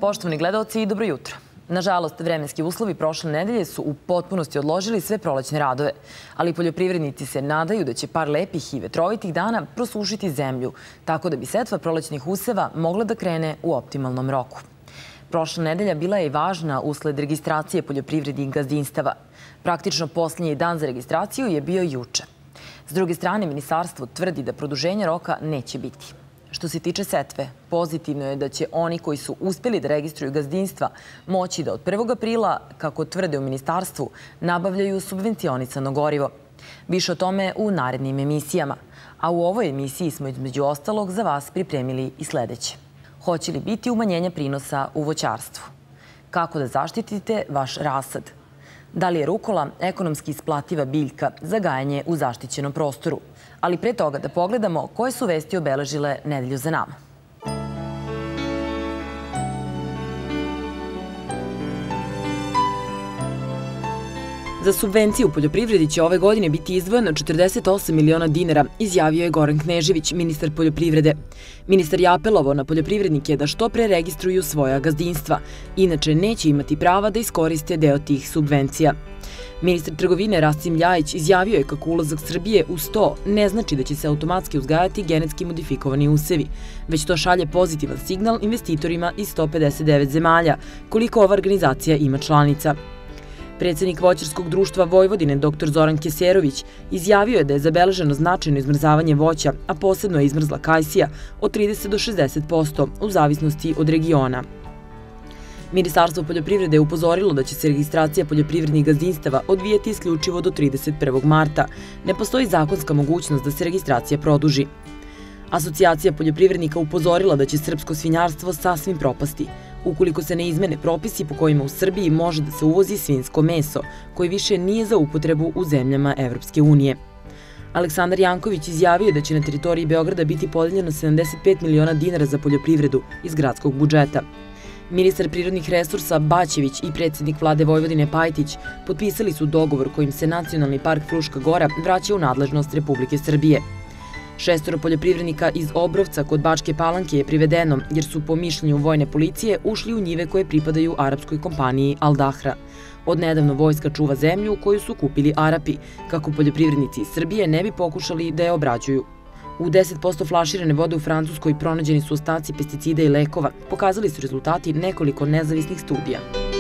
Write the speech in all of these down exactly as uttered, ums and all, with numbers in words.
Poštovani gledaoci, dobro jutro. Nažalost, vremenski uslovi prošle nedelje su u potpunosti odložili sve prolećne radove, ali poljoprivrednici se nadaju da će par lepih i vetrovitih dana prosušiti zemlju, tako da bi setva prolećnih useva mogla da krene u optimalnom roku. Prošla nedelja bila je i važna usled registracije poljoprivrednih gazdinstava. Praktično posljednji dan za registraciju je bio juče. S druge strane, ministarstvo tvrdi da produženja roka neće biti. Što se tiče setve, pozitivno je da će oni koji su uspjeli da registruju gazdinstva moći da od prvog aprila, kako tvrde u ministarstvu, nabavljaju subvencionisano gorivo. Više o tome u narednim emisijama. A u ovoj emisiji smo između ostalog za vas pripremili i sljedeće. Hoće li biti umanjenja prinosa u voćarstvu? Kako da zaštitite vaš rasad? Da li je rukola ekonomski isplativa biljka za gajanje u zaštićenom prostoru? Ali pre toga da pogledamo koje su vesti obeležile nedelju za nama. Za subvencije u poljoprivredi će ove godine biti izdvojeno četrdeset osam miliona dinara, izjavio je Goran Knežević, ministar poljoprivrede. Ministar je apelovao na poljoprivrednike da što pre registruju svoja gazdinstva, inače neće imati prava da iskoriste deo tih subvencija. Ministar trgovine Rasim Ljajić izjavio je kako ulazak Srbije u sto ne znači da će se automatski uzgajati genetski modifikovani usevi, već to šalje pozitivan signal investitorima iz sto pedeset devet zemalja, koliko ova organizacija ima članica. Predsjednik voćarskog društva Vojvodine, doktor Zoran Keserović, izjavio je da je zabeleženo značajno izmrzavanje voća, a posebno je izmrzla kajsija od trideset do šezdeset posto u zavisnosti od regiona. Ministarstvo poljoprivrede je upozorilo da će se registracija poljoprivrednih gazdinstava odvijati isključivo do trideset prvog marta. Ne postoji zakonska mogućnost da se registracija produži. Asocijacija poljoprivrednika upozorila da će srpsko svinjarstvo sasvim propasti, ukoliko se ne izmene propisi po kojima u Srbiji može da se uvozi svinjsko meso, koje više nije za upotrebu u zemljama Evropske unije. Aleksandar Janković izjavio je da će na teritoriji Beograda biti podeljeno sedamdeset pet miliona dinara za poljoprivredu iz gradskog budžeta. Ministar prirodnih resursa Baćević i predsjednik vlade Vojvodine Pajtić potpisali su dogovor kojim se Nacionalni park Fruška Gora vraća u nadležnost Republike Srbije. Šestoro poljoprivrednika iz Obrovca kod Bačke Palanke je privedeno jer su po mišljenju vojne policije ušli u njive koje pripadaju arapskoj kompaniji Al Dahra. Od nedavno vojska čuva zemlju koju su kupili Arapi, kako poljoprivrednici iz Srbije ne bi pokušali da je obrađuju. U deset posto flaširane vode u Francuskoj pronađeni su ostaci pesticida i lekova, pokazali su rezultati nekoliko nezavisnih studija.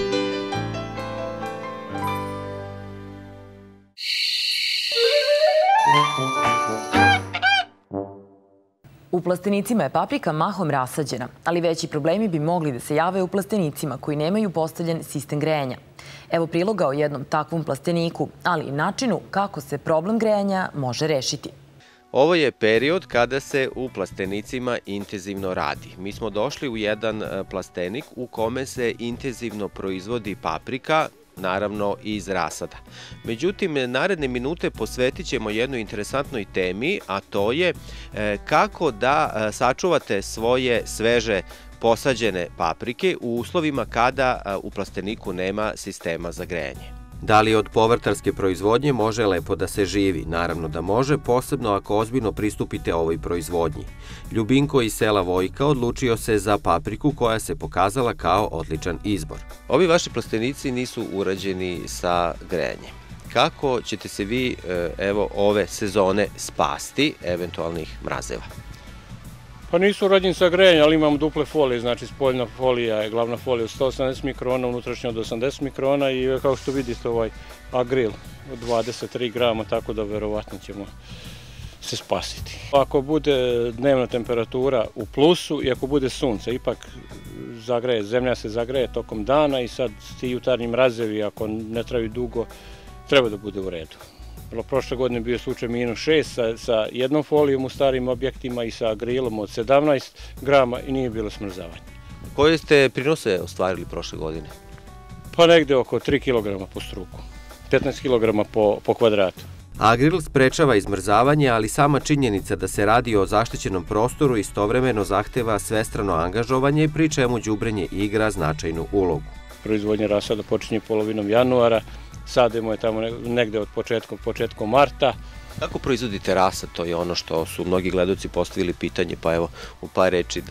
U plastenicima je paprika mahom rasađena, ali veći problemi bi mogli da se jave u plastenicima koji nemaju postavljen sistem grejanja. Evo priloga o jednom takvom plasteniku, ali i načinu kako se problem grejanja može rešiti. Ovo je period kada se u plastenicima intenzivno radi. Mi smo došli u jedan plastenik u kome se intenzivno proizvodi paprika, naravno i iz rasada. Međutim, naredne minute posvetit ćemo jednoj interesantnoj temi, a to je kako da sačuvate svoje sveže posađene paprike u uslovima kada u plasteniku nema sistema za grejanje. Da li od povrtarske proizvodnje može lepo da se živi? Naravno da može, posebno ako ozbiljno pristupite ovoj proizvodnji. Ljubinko iz sela Vojka odlučio se za papriku koja se pokazala kao odličan izbor. Ovi vaši plastenici nisu urađeni sa grejanjem. Kako ćete se vi evo ove sezone spasti eventualnih mrazeva? Pa nisu urađeni sa grejanjem, ali imamo duple folije, znači spoljna folija je glavna folija od sto osamdeset mikrona, unutrašnja od osamdeset mikrona i kao što vidite ovaj agril od dvadeset tri grama, tako da verovatno ćemo se spasiti. Ako bude dnevna temperatura u plusu i ako bude sunce, ipak zagreje, zemlja se zagreje tokom dana i sad ti jutarnji mrazevi, ako ne traju dugo, treba da bude u redu. Prošle godine bio slučaj minus šest sa jednom folijom u starim objektima i sa agrilom od sedamnaest grama i nije bilo smrzavanja. Koje ste prinose ostvarili prošle godine? Pa negde oko tri kilograma po struku, petnaest kilograma po kvadratu. Agril sprečava izmrzavanje, ali sama činjenica da se radi o zaštićenom prostoru istovremeno zahteva svestrano angažovanje, pri čemu đubrenje igra značajnu ulogu. Proizvodnja rasada počinje polovinom januara, sadimo je tamo negde od početkom, početkom marta. Kako proizvodite rasad? To je ono što su mnogi gledaoci postavili pitanje, pa evo u par reči da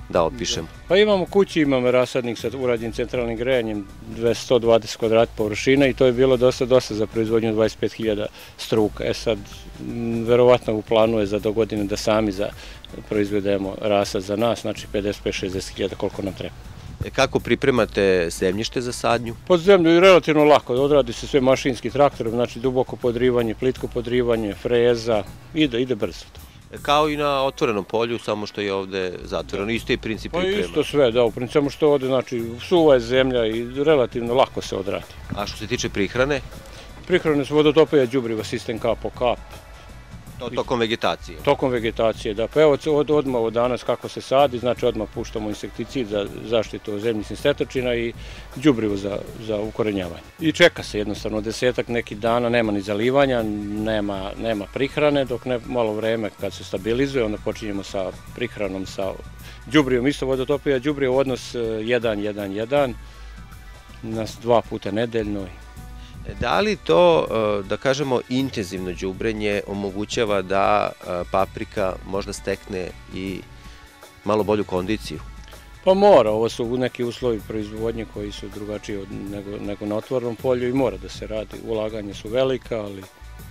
da opišemo? Pa imamo kući, imamo rasadnik sa urađenim centralnim grejanjem, sto dvadeset kvadrata površina i to je bilo dosta, dosta za proizvodnju dvadeset pet hiljada struka. E sad, verovatno u planu je za do godine da sami za proizvedemo rasad za nas, znači pedeset pet do šezdeset hiljada koliko nam treba. Kako pripremate zemljište za sadnju? Pod zemlju je relativno lako, odradi se sve mašinski traktorom, znači duboko podrivanje, plitko podrivanje, freza, ide, ide brzo to. Kao i na otvorenom polju, samo što je ovde zatvoreno, isto je princip priprema. Pa isto sve, da, u principu samo što ovde, znači suva je zemlja i relativno lako se odradi. A što se tiče prihrane? Prihrane su vodotopija đubriva, sistem kap po kap. To tokom vegetacije? Tokom vegetacije, da. Pa evo odmah od danas kako se sadi, znači odmah puštamo insekticid za zaštitu zemljišnih štetočina i đubrivo za, za ukorenjavanje. I čeka se jednostavno desetak nekih dana, nema ni zalivanja, nema, nema prihrane, dok ne malo vreme kad se stabilizuje, onda počinjemo sa prihranom, sa đubrivom, isto vodotopija đubrivo, odnos jedan jedan jedan, nas dva puta nedeljno. Da li to, da kažemo, intenzivno đubrenje omogućava da paprika možda stekne i malo bolju kondiciju? Pa mora, ovo su neki uslovi proizvodnje koji su drugačiji nego, nego na otvorenom polju i mora da se radi. Ulaganje su velika, ali...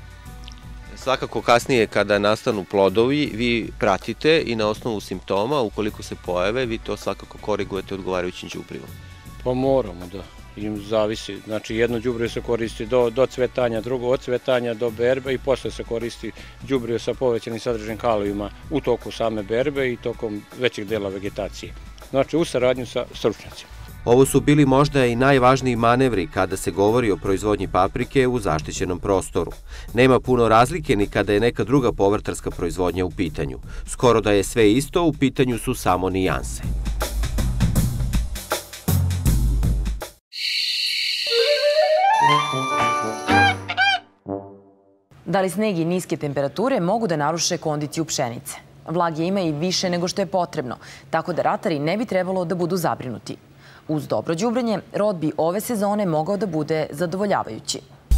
Svakako kasnije kada nastanu plodovi, vi pratite i na osnovu simptoma, ukoliko se pojave, vi to svakako korigujete odgovarajućim đubrivom. Pa moramo, da. Im zavisi, znači jedno đubrivo se koristi do, do cvetanja, drugo od cvetanja do berbe i posle se koristi đubrivo sa povećanim sadržajem kalijuma u toku same berbe i tokom većeg dela vegetacije. Znači u saradnju sa stručnjacima. Ovo su bili možda i najvažniji manevri kada se govori o proizvodnji paprike u zaštićenom prostoru. Nema puno razlike ni kada je neka druga povrtarska proizvodnja u pitanju. Skoro da je sve isto, u pitanju su samo nijanse. Da li sneg i niske temperature mogu da naruše kondiciju pšenice? Vlage ima i više nego što je potrebno, tako da ratari ne bi trebalo da budu zabrinuti. Uz dobro đubrenje, rod bi ove sezone mogao da bude zadovoljavajući.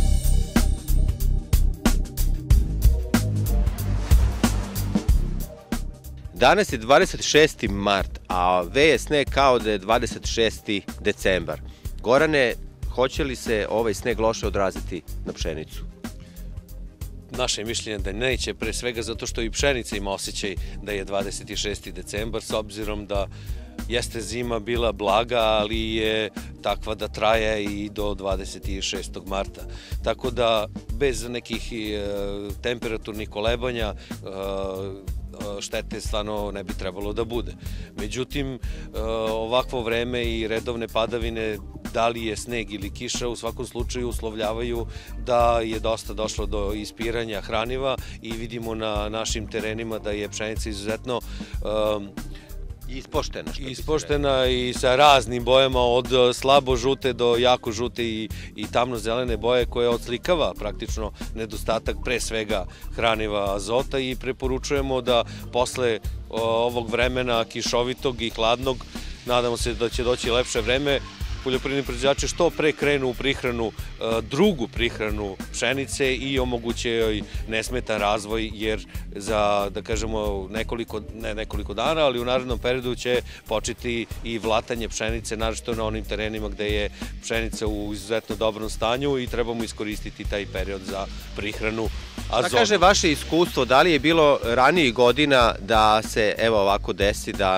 Danas je dvadeset šesti mart, a veje sneg kao da je dvadeset šesti decembar. Gorane, hoće li se ovaj sneg loše odraziti na pšenicu? Naše je mišljenje da neće, pre svega zato što i pšenica ima osjećaj da je dvadeset šesti decembar, s obzirom da jeste zima bila blaga, ali je takva da traje i do dvadeset šestog marta. Tako da bez nekih temperaturnih kolebanja štete stvarno ne bi trebalo da bude. Međutim, ovakvo vreme i redovne padavine, da li je sneg ili kiša, u svakom slučaju uslovljavaju da je dosta došlo do ispiranja hraniva i vidimo na našim terenima da je pšenica izuzetno Ispoštena. Ispoštena i sa raznim bojama, od slabo žute do jako žute i, i tamno zelene boje, koje odslikava praktično nedostatak pre svega hraniva azota, i preporučujemo da posle ovog vremena kišovitog i hladnog, nadamo se da će doći lepše vreme, poljoprivredni proizvođači što pre krenu u prihranu, drugu prihranu pšenice i omoguće joj nesmetan razvoj, jer za, da kažemo, nekoliko, ne nekoliko dana, ali u narednom periodu će početi i vlatanje pšenice, naročito na onim terenima gde je pšenica u izuzetno dobrom stanju, i trebamo iskoristiti taj period za prihranu azota. Šta kaže vaše iskustvo, da li je bilo ranijih godina da se evo ovako desi da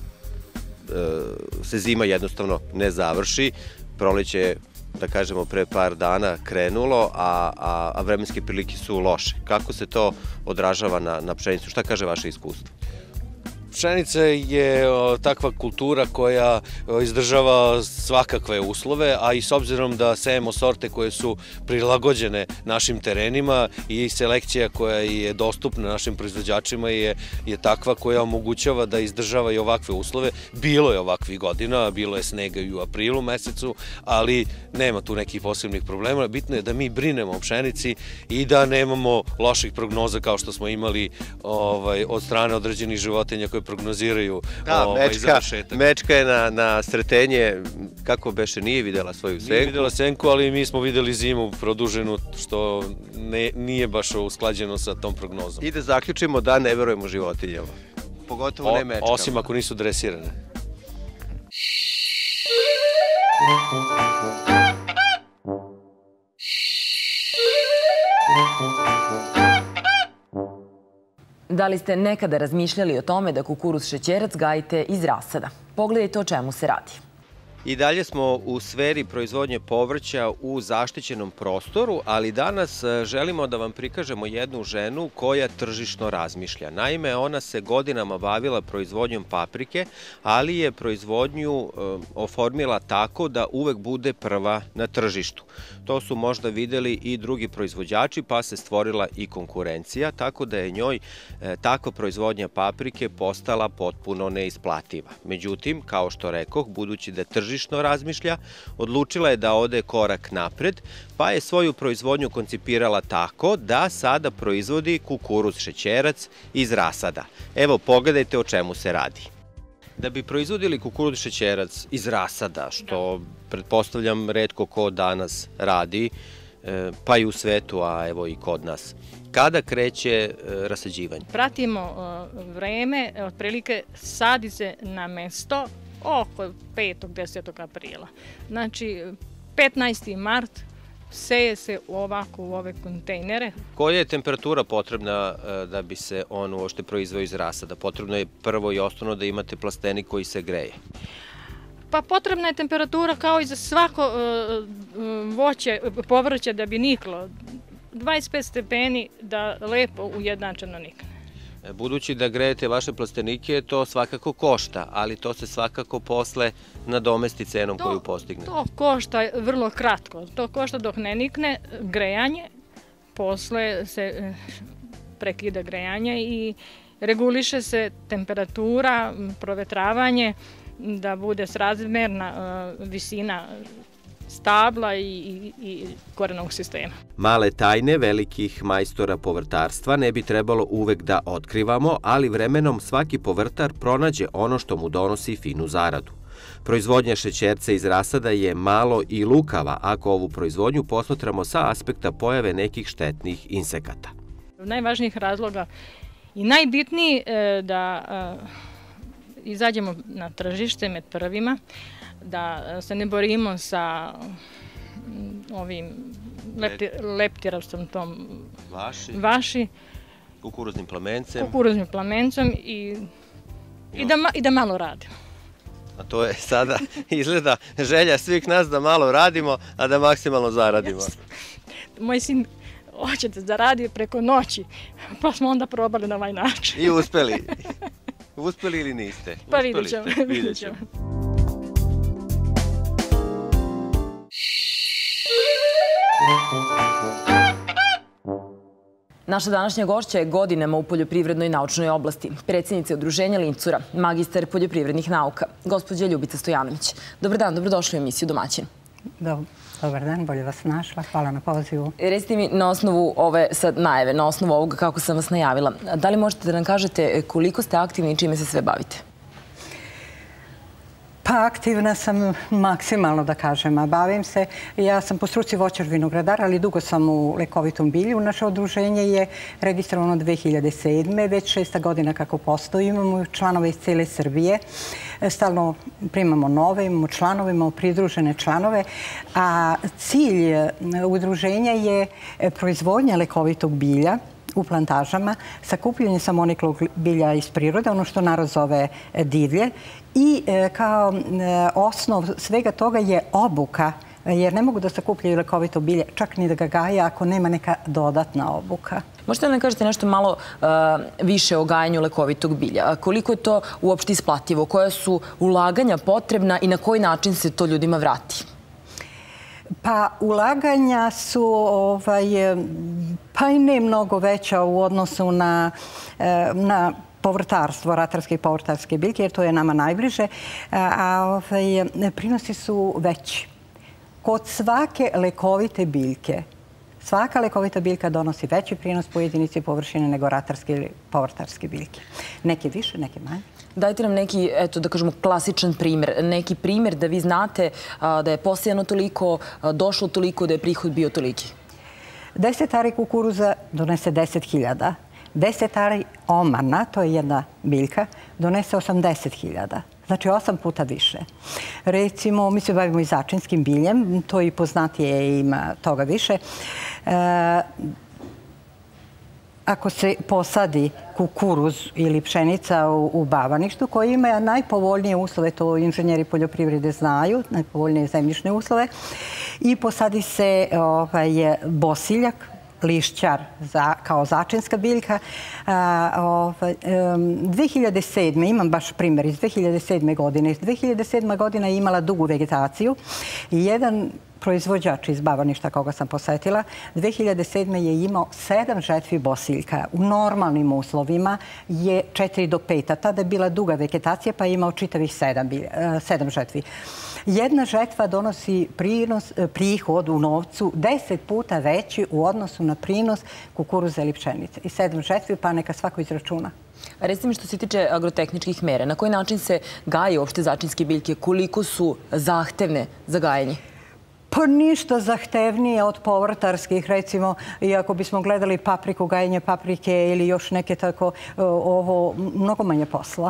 se zima jednostavno ne završi, proleće je, da kažemo, pre par dana krenulo, a, a, a vremenske prilike su loše. Kako se to odražava na, na pšenicu? Šta kaže vaše iskustvo? Pšenica je takva kultura koja izdržava svakakve uslove, a i s obzirom da sejemo sorte koje su prilagođene našim terenima, i selekcija koja je dostupna našim proizvođačima je, je takva koja omogućava da izdržava i ovakve uslove. Bilo je ovakvih godina, bilo je snega i u aprilu mesecu, ali nema tu nekih posebnih problema. Bitno je da mi brinemo o pšenici i da nemamo loših prognoza kao što smo imali ovaj, od strane određenih životinja koje prognoziraju završetak. Da, mečka je na, na sretenje, kako beše, nije videla svoju senku. Nije videla senku, ali mi smo videli zimu produženu, što ne, nije baš usklađeno sa tom prognozom. I da zaključimo da ne verujemo životinjama. pogotovo ne mečkama. Osim ako nisu dresirane. Da li ste nekada razmišljali o tome da kukuruz šećerac gajite iz rasada? Pogledajte o čemu se radi. I dalje smo u sferi proizvodnje povrća u zaštićenom prostoru, ali danas želimo da vam prikažemo jednu ženu koja tržišno razmišlja. Naime, ona se godinama bavila proizvodnjom paprike, ali je proizvodnju oformila tako da uvek bude prva na tržištu. To su možda videli i drugi proizvođači, pa se stvorila i konkurencija, tako da je njoj takva proizvodnja paprike postala potpuno neisplativa. Međutim, kao što rekoh, budući da tržišno razmišlja, odlučila je da ode korak napred, pa je svoju proizvodnju koncipirala tako da sada proizvodi kukuruz šećerac iz rasada. Evo, pogledajte o čemu se radi. Da bi proizvodili kukuruz šećerac iz rasada, što pretpostavljam retko ko danas radi, pa i u svetu, a evo i kod nas, kada kreće rasađivanje? Pratimo vreme, otprilike sadi se na mesto oko petog do desetog aprila. Znači, petnaesti mart seje se ovako u ove kontejnere. Koja je temperatura potrebna da bi se on uopšte proizveo iz rasada? Potrebno je prvo i osnovno da imate plastenik koji se greje. Pa potrebna je temperatura kao i za svako voće, povrće da bi niklo. dvadeset pet stepeni da lepo ujednačeno nikne. Budući da grejete vaše plastenike, to svakako košta, ali to se svakako posle nadomesti cenom koju postigne. To košta vrlo kratko. To košta dok ne nikne grejanje, posle se prekida grejanje i reguliše se temperatura, provetravanje, da bude srazmerna visina stabla i, i korenog sistema. Male tajne velikih majstora povrtarstva ne bi trebalo uvek da otkrivamo, ali vremenom svaki povrtar pronađe ono što mu donosi finu zaradu. Proizvodnja šećerca iz rasada je malo i lukava ako ovu proizvodnju posmatramo sa aspekta pojave nekih štetnih insekata. Najvažnijih razloga i najbitniji da izađemo na tržište med prvima, da se ne borimo sa ovim leptiravstvom tom vaši, kukuruznim plamencem, kukuruznim plamencem i, i, da, i da malo radimo. A to je sada izgleda želja svih nas da malo radimo, a da maksimalno zaradimo. Moj sin hoće da zaradi preko noći, pa smo onda probali na ovaj način. I uspeli. Uspeli ili niste? Pa vidjet ćemo. Vidjet ćemo. Naša današnja gošća je godinama u poljoprivrednoj naučnoj oblasti, predsjednica Udruženja Lincura, magistar poljoprivrednih nauka, gospođa Ljubica Stojanović. Dobar dan, dobrodošli u emisiju Domaćin. Dobar dan, bolje vas našla. Hvala na pozivu. Recite mi na osnovu ove sad najave, na osnovu ovoga kako sam vas najavila, da li možete da nam kažete koliko ste aktivni i čime se sve bavite? Pa aktivna sam maksimalno, da kažem, a bavim se. Ja sam po struci voćar vinogradar, ali dugo sam u lekovitom bilju. Naše udruženje je registrovano dve hiljade sedme. Već šesta godina kako postoji. Imamo članove iz cele Srbije. Stalno primamo nove, imamo članove, imamo pridružene članove. A cilj udruženja je proizvodnja lekovitog bilja u plantažama, sakupljanje samoniklog bilja iz prirode, ono što narod zove divlje. I kao osnov svega toga je obuka, jer ne mogu da sakupljaju lekovito bilje, čak ni da ga gaje ako nema neka dodatna obuka. Možete da nam kažete nešto malo više o gajanju lekovitog bilja? Koliko je to uopšte isplativo? Koja su ulaganja potrebna i na koji način se to ljudima vrati? Pa ulaganja su ovaj, pa i ne mnogo veća u odnosu na, na povrtarstvo, ratarske i povrtarske biljke, jer to je nama najbliže, a ovaj, prinosi su veći. Kod svake lekovite biljke, svaka lekovita biljka donosi veći prinos po jedinici površine nego ratarske ili povrtarske biljke. Neke više, neke manje. Dajte nam neki, eto da kažemo, klasičan primjer. Neki primjer da vi znate da je posijano toliko, došlo toliko, da je prihod bio toliki. Deset ari kukuruza donese deset hiljada. deset ari omana, to je jedna biljka, donese osamdeset hiljada. Znači osam puta više. Recimo, mi se bavimo i začinskim biljem, to i poznatije i ima toga više. Ako se posadi kukuruz ili pšenica u bavaništu, koji ima najpovoljnije uslove, to inženjeri poljoprivrede znaju, najpovoljnije zemljišne uslove, i posadi se bosiljak, lišćar kao začinska biljka. dve hiljade sedme. imam baš primjer iz dve hiljade sedme. godine. dve hiljade sedma. godina je imala dugu vegetaciju i jedan proizvođač iz Bavaništa koga sam posetila, dve hiljade sedme. je imao sedam žetvi bosiljka. U normalnim uslovima je četiri do pet, a tada je bila duga vegetacija pa je imao čitavih sedam žetvi. Jedna žetva donosi prihod u novcu deset puta veći u odnosu na prinos kukuruza ili pšenice. I sedam žetvi, pa neka svako izračuna. Recimo što se tiče agrotehničkih mere, na koji način se gaje uopšte začinske biljke? Koliko su zahtevne za gajanje? Pa ništa zahtevnije od povrtarskih, recimo, i ako bismo gledali papriku, gajanje paprike ili još neke tako, ovo mnogo manje posla.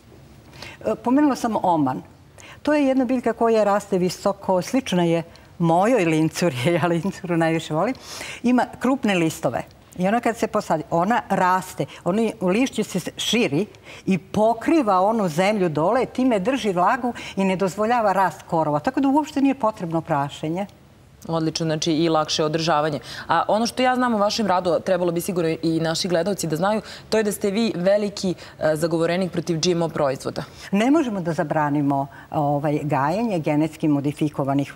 Pomenula sam oman. To je jedna biljka koja raste visoko, slična je mojoj lincuri, ja lincuru najviše volim. Ima krupne listove. I ona kad se posadi, ona raste, lišće se širi i pokriva onu zemlju dole, time drži vlagu i ne dozvoljava rast korova. Tako da uopšte nije potrebno prašenje. Odlično, znači i lakše održavanje. A ono što ja znam o vašem radu, trebalo bi sigurno i naši gledalci da znaju, to je da ste vi veliki zagovorenik protiv G M O proizvoda. Ne možemo da zabranimo gajenje genetski modifikovanih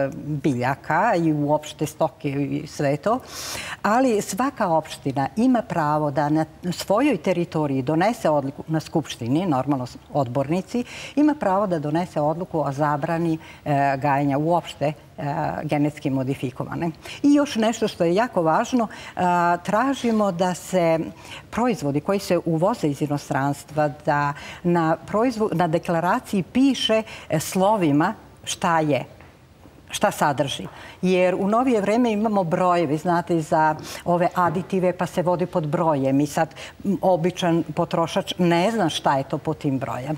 biljaka i uopšte stoke i sve to, ali svaka opština ima pravo da na svojoj teritoriji donese odluku na skupštini, normalno odbornici, ima pravo da donese odluku o zabrani gajenja uopšte genetski modifikovane. I još nešto što je jako važno, tražimo da se proizvodi koji se uvoze iz inostranstva, da na deklaraciji piše slovima šta je, šta sadrži. Jer u novije vreme imamo brojevi, znate, za ove aditive pa se vodi pod brojem i sad običan potrošač ne zna šta je to pod tim brojem.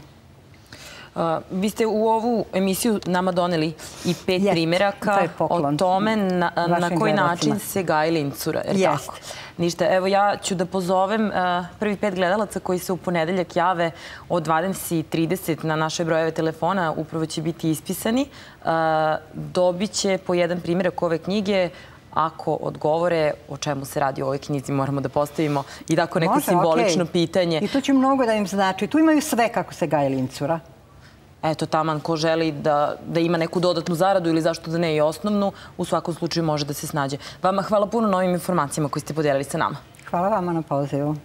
Vi ste u ovu emisiju nama doneli i pet primjeraka o tome na koji način se gaji lincura. Ništa, evo ja ću da pozovem prvi pet gledalaca koji se u ponedeljak jave od dvadeset i trideset na naše brojeve telefona, upravo će biti ispisani. Dobit će po jedan primjerak ove knjige. Ako odgovore o čemu se radi u ovoj knjizi, moramo da postavimo i tako neko simbolično pitanje. I to će mnogo da im znači. Tu imaju sve kako se gaje lincura. Eto, taman ko želi da ima neku dodatnu zaradu ili zašto da ne i osnovnu, u svakom slučaju može da se snađe. Vama hvala puno na ovim informacijama koje ste podijelili sa nama. Hvala vama na pozivu.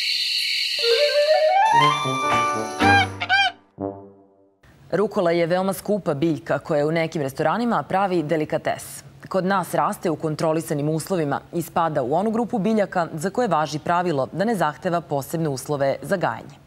Rukola je veoma skupa biljka koja u nekim restoranima pravi delikates. Kod nas raste u kontrolisanim uslovima i spada u onu grupu biljaka za koje važi pravilo da ne zahteva posebne uslove za gajanje.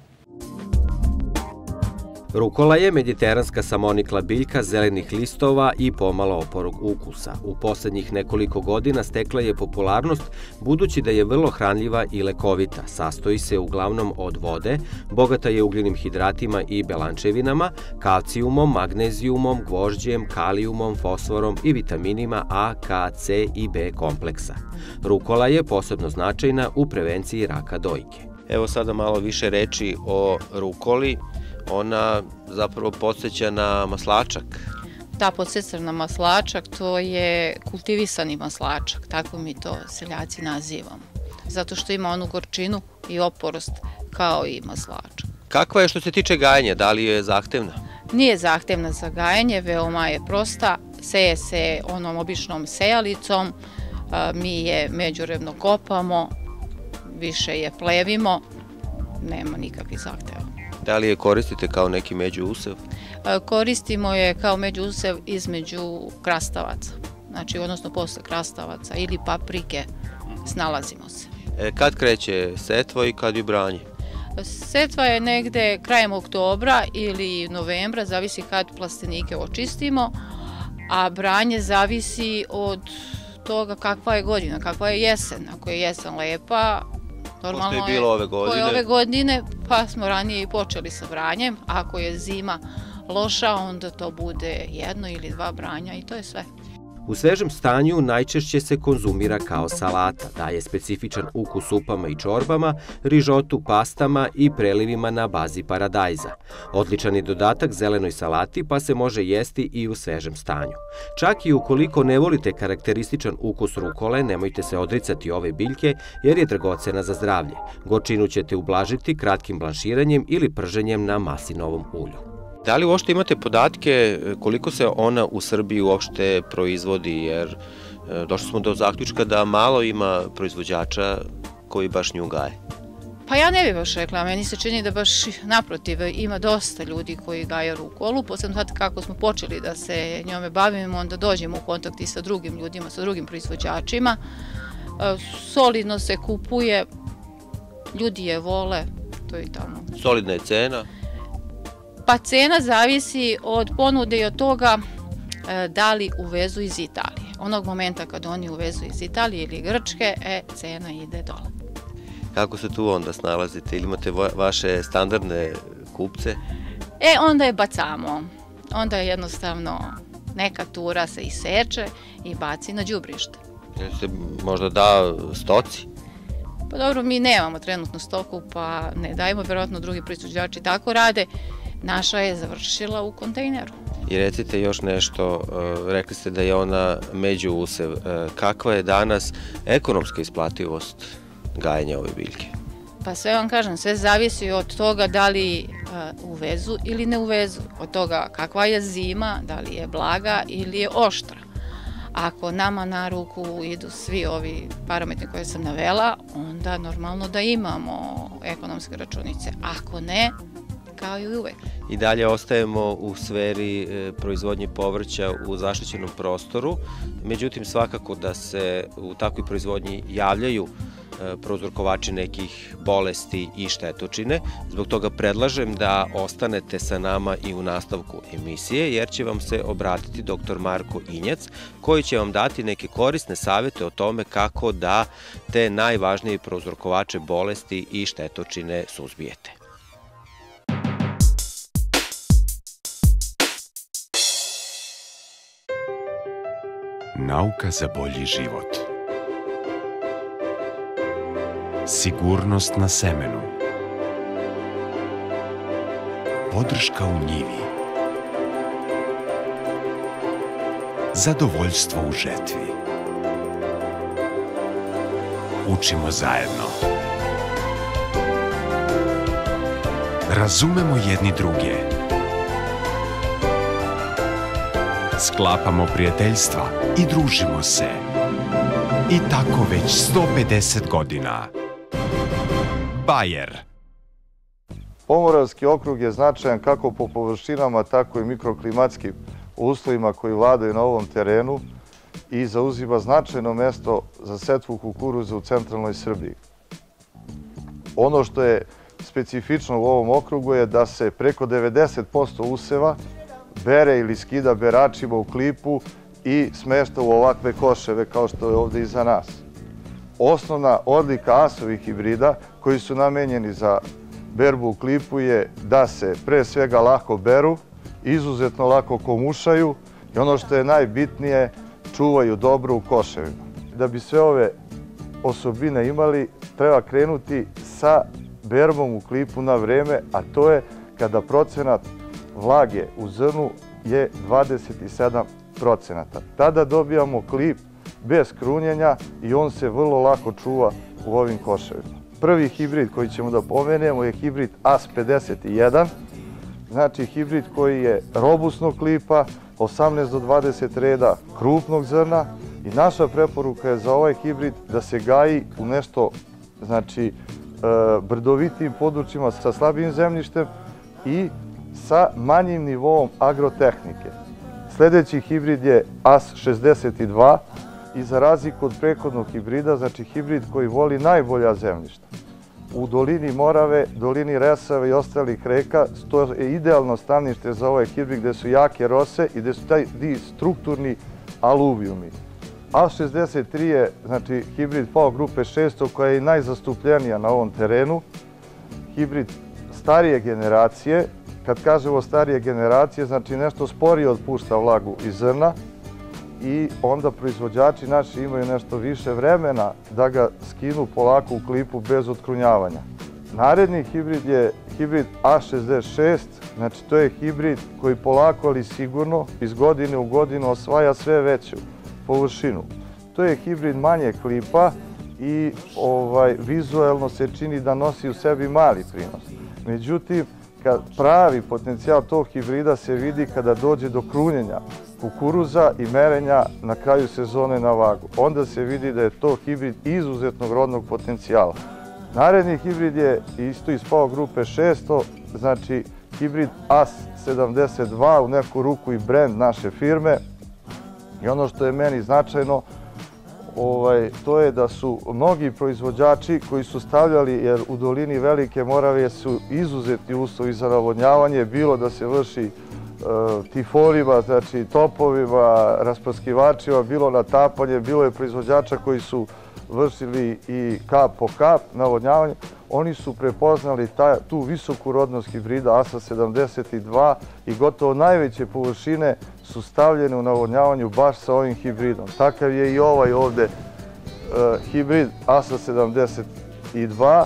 Rukola je mediteranska samonikla biljka zelenih listova i pomalo oporog ukusa. U poslednjih nekoliko godina stekla je popularnost budući da je vrlo hranljiva i lekovita. Sastoji se uglavnom od vode, bogata je ugljenim hidratima i belančevinama, kalcijumom, magnezijumom, gvožđem, kalijumom, fosforom i vitaminima A, K, C i B kompleksa. Rukola je posebno značajna u prevenciji raka dojke. Evo sada malo više reči o rukoli. Ona zapravo podsjeća na maslačak. Da, podsjeća na maslačak, to je kultivisani maslačak, tako mi to seljaci nazivamo. Zato što ima onu gorčinu i oporost kao i maslačak. Kakva je što se tiče gajanja? Da li je zahtevna? Nije zahtevna za gajanje, veoma je prosta. Seje se onom običnom sejalicom, mi je međurebno kopamo, više je plevimo, nema nikakvih zahteva. Da li je koristite kao neki međuusev? Koristimo je kao međuusev između krastavaca, znači odnosno posle krastavaca ili paprike snalazimo se. Kad kreće setva i kad je branje? Setva je negde krajem oktobra ili novembra, zavisi kad plastenike očistimo, a branje zavisi od toga kakva je godina, kakva je jesen. Ako je jesen lepa, Normalno je bilo ove godine? Koje ove godine, pa smo ranije i počeli sa vranjem. Ako je zima loša, onda to bude jedno ili dva branja i to je sve. U svežem stanju najčešće se konzumira kao salata, daje specifičan ukus supama i čorbama, rižotu, pastama i prelivima na bazi paradajza. Odličan je dodatak zelenoj salati pa se može jesti i u svežem stanju. Čak i ukoliko ne volite karakterističan ukus rukole, nemojte se odricati ove biljke jer je dragocena za zdravlje. Gorčinu ćete ublažiti kratkim blanširanjem ili prženjem na maslinovom ulju. Da li uopšte imate podatke koliko se ona u Srbiji uopšte proizvodi, jer došli smo do zaključka da malo ima proizvođača koji baš nju gaje? Pa ja ne bih baš rekla, meni se čini da baš naprotiv ima dosta ljudi koji gaje rukolu, posebno sad kako smo počeli da se njome bavimo, onda dođemo u kontakt i sa drugim ljudima, sa drugim proizvođačima. Solidno se kupuje, ljudi je vole, to je tamo. Solidna je cena? Pa cena zavisi od ponude i od toga da li uvezu iz Italije. Onog momenta kad oni uvezu iz Italije ili Grčke, e, cena ide dole. Kako se tu onda snalazite? Ili imate vaše standardne kupce? E, onda je bacamo. Onda je jednostavno neka tura se iseče i baci na đubrište. Jel se možda da stoci? Pa dobro, mi nemamo trenutno stoku, pa ne dajemo, verovatno drugi proizvođači tako rade. Naša je završila u kontejneru. I recite još nešto, rekli ste da je ona među usev. Kakva je danas ekonomska isplativost gajenja ove biljke? Pa sve vam kažem, sve zavisi od toga da li uvezu ili ne uvezu. Od toga kakva je zima, da li je blaga ili je oštra. Ako nama na ruku idu svi ovi parametri koje sam navela, onda normalno da imamo ekonomske računice. Ako ne, kao i uvek. I dalje ostajemo u sferi proizvodnje povrća u zaštićenom prostoru, međutim svakako da se u takvoj proizvodnji javljaju prouzrokovači nekih bolesti i štetočine. Zbog toga predlažem da ostanete sa nama i u nastavku emisije, jer će vam se obratiti doktor Marko Injac, koji će vam dati neke korisne savete o tome kako da te najvažnije prouzrokovače bolesti i štetočine suzbijete. Nauka za bolji život. Sigurnost na semenu. Podrška u njivi. Zadovoljstvo u žetvi. Učimo zajedno. Razumemo jedni druge. Sklapamo prijateljstva i družimo se. I tako već sto pedeset godina. Bayer. Pomoravski okrug je značajan kako po površinama, tako i mikroklimatskim uslovima koji vladaju na ovom terenu i zauzima značajno mesto za setvu kukuruza u centralnoj Srbiji. Ono što je specifično u ovom okrugu je da se preko devedeset posto useva bere ili skida beračima u klipu i smešta u ovakve koševe kao što je ovde iza nas. Osnovna odlika asovih hibrida koji su namenjeni za berbu u klipu je da se pre svega lako beru, izuzetno lako komušaju i ono što je najbitnije, čuvaju dobro u koševima. Da bi sve ove osobine imali, treba krenuti sa berbom u klipu na vreme, a to je kada procenat vlage u zrnu je dvadeset sedam procenata. Tada dobijamo klip bez krunjenja i on se vrlo lako čuva u ovim koševima. Prvi hibrid koji ćemo da pomenemo je hibrid A S pedeset jedan, znači hibrid koji je robustnog klipa, osamnaest do dvadeset reda krupnog zrna i naša preporuka je za ovaj hibrid da se gaji u nešto, znači, brdovitim područjima sa slabijim zemljištem i sa manjim nivoom agrotehnike. Sljedeći hibrid je A S šezdeset dva i za razliku od prethodnog hibrida, znači hibrid koji voli najbolja zemljišta. U dolini Morave, dolini Resave i ostalih reka, to je idealno stanište za ovaj hibrid gde su jake rose i gde su taj strukturni aluvijumi. A šezdeset tri je znači, hibrid P A O grupe šesto koja je najzastupljenija na ovom terenu. Hibrid starije generacije. Kad kažemo starije generacije, znači nešto sporije otpušta vlagu iz zrna i onda proizvođači naši imaju nešto više vremena da ga skinu polako u klipu bez otkrunjavanja. Naredni hibrid je hibrid A šezdeset šest, znači to je hibrid koji polako ali sigurno iz godine u godinu osvaja sve veću površinu. To je hibrid manje klipa i ovaj, vizuelno se čini da nosi u sebi mali prinos. Međutim, kad pravi potencijal tog hibrida se vidi kada dođe do krunjenja kukuruza i merenja na kraju sezone na vagu. Onda se vidi da je to hibrid izuzetnog rodnog potencijala. Naredni hibrid je isto iz P A O grupe šesto, znači hibrid A sedamdeset dva, u neku ruku i brend naše firme. I ono što je meni značajno, ovaj, to je da su mnogi proizvođači koji su stavljali, jer u dolini Velike Morave su izuzetni uslovi za navodnjavanje, bilo da se vrši e, tiforima, znači topovima, raspraskivačima, bilo natapanje, bilo je proizvođača koji su vršili i kap po kap navodnjavanje. Oni su prepoznali ta, tu visoku rodnost hibrida A sedamdeset dva i gotovo najveće površine su stavljene u navodnjavanju baš sa ovim hibridom. Takav je i ovaj ovde uh, hibrid A sedamdeset dva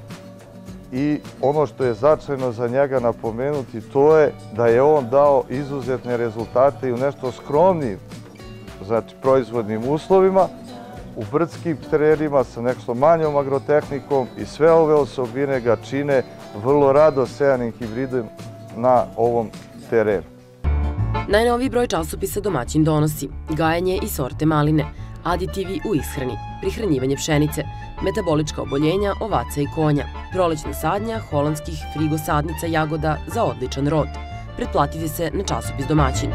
i ono što je značajno za njega napomenuti to je da je on dao izuzetne rezultate i u nešto skromnim znači, proizvodnim uslovima, u brdskim terenima sa nešto manjom agrotehnikom i sve ove osobine ga čine vrlo rado sejanim hibridom na ovom terenu. Najnoviji broj časopisa domaćin donosi gajanje i sorte maline, aditivi u ishrani, prihranjivanje pšenice, metabolička oboljenja ovaca i konja, prolećna sadnja holandskih frigo sadnica jagoda za odličan rod. Pretplatite se na časopis domaćin.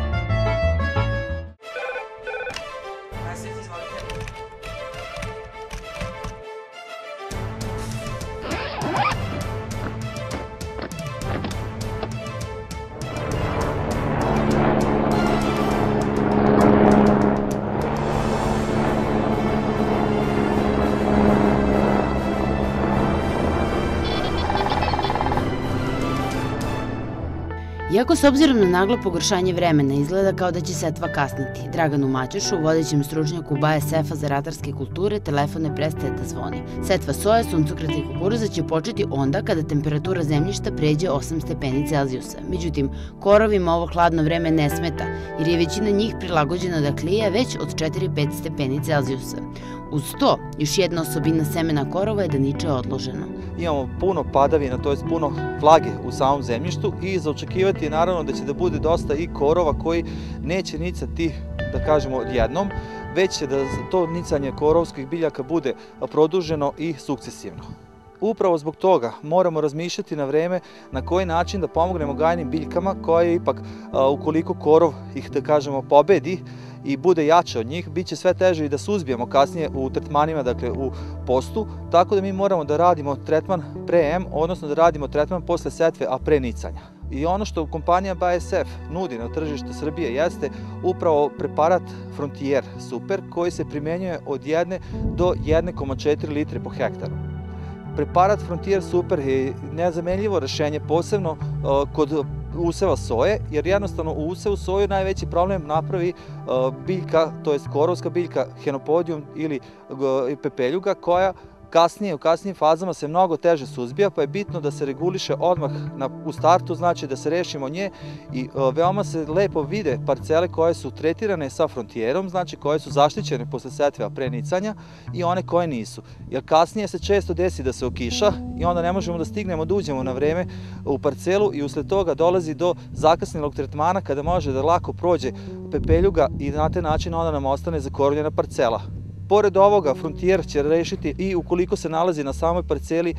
Iako s obzirom na naglo pogoršanje vremena izgleda kao da će setva kasniti, Draganu Maćošu, vodećem stručnjaku B A S F-a za ratarske kulture, telefon ne prestaje da zvoni. Setva soje, suncokreta i kukuruza će početi onda kada temperatura zemljišta pređe osam stepeni Celzijusa. Međutim, korovima ovo hladno vreme ne smeta, jer je većina njih prilagođena da klija već od četiri do pet stepeni Celzijusa. Uz to, još jedna osobina semena korova je da niče odloženo. Imamo puno padavina, to je puno vlage u samom zemljištu i za očekivati je naravno da će da bude dosta i korova koji neće nicati, da kažemo, odjednom, već će da to nicanje korovskih biljaka bude produženo i sukcesivno. Upravo zbog toga moramo razmišljati na vreme na koji način da pomognemo gajnim biljkama koje ipak, ukoliko korov ih, da kažemo, pobedi i bude jače od njih, bit će sve teže i da suzbijemo kasnije u tretmanima, dakle u postu, tako da mi moramo da radimo tretman pre-em, odnosno da radimo tretman posle setve, a pre nicanja. I ono što kompanija B A S F nudi na tržištu Srbije jeste upravo preparat Frontier Super koji se primenjuje od jedne do jedne zarez četiri litre po hektaru. Preparat Frontier Super je nezamenljivo rešenje, posebno kod useva soje, jer jednostavno u usevu soju najveći problem napravi biljka, to je korovska biljka Henopodium ili pepeljuga, koja kasnije, u kasnijim fazama se mnogo teže suzbija, pa je bitno da se reguliše odmah u startu, znači da se rešimo nje i veoma se lepo vide parcele koje su tretirane sa Frontierom, znači koje su zaštićene posle setve, a pre nicanja, i one koje nisu. Jer kasnije se često desi da se okiša i onda ne možemo da stignemo da uđemo na vreme u parcelu i usled toga dolazi do zakasnelog tretmana kada može da lako prođe pepeljuga i na taj način onda nam ostane zakorovljena parcela. Pored ovoga, Frontier će rešiti i ukoliko se nalazi na samoj parceli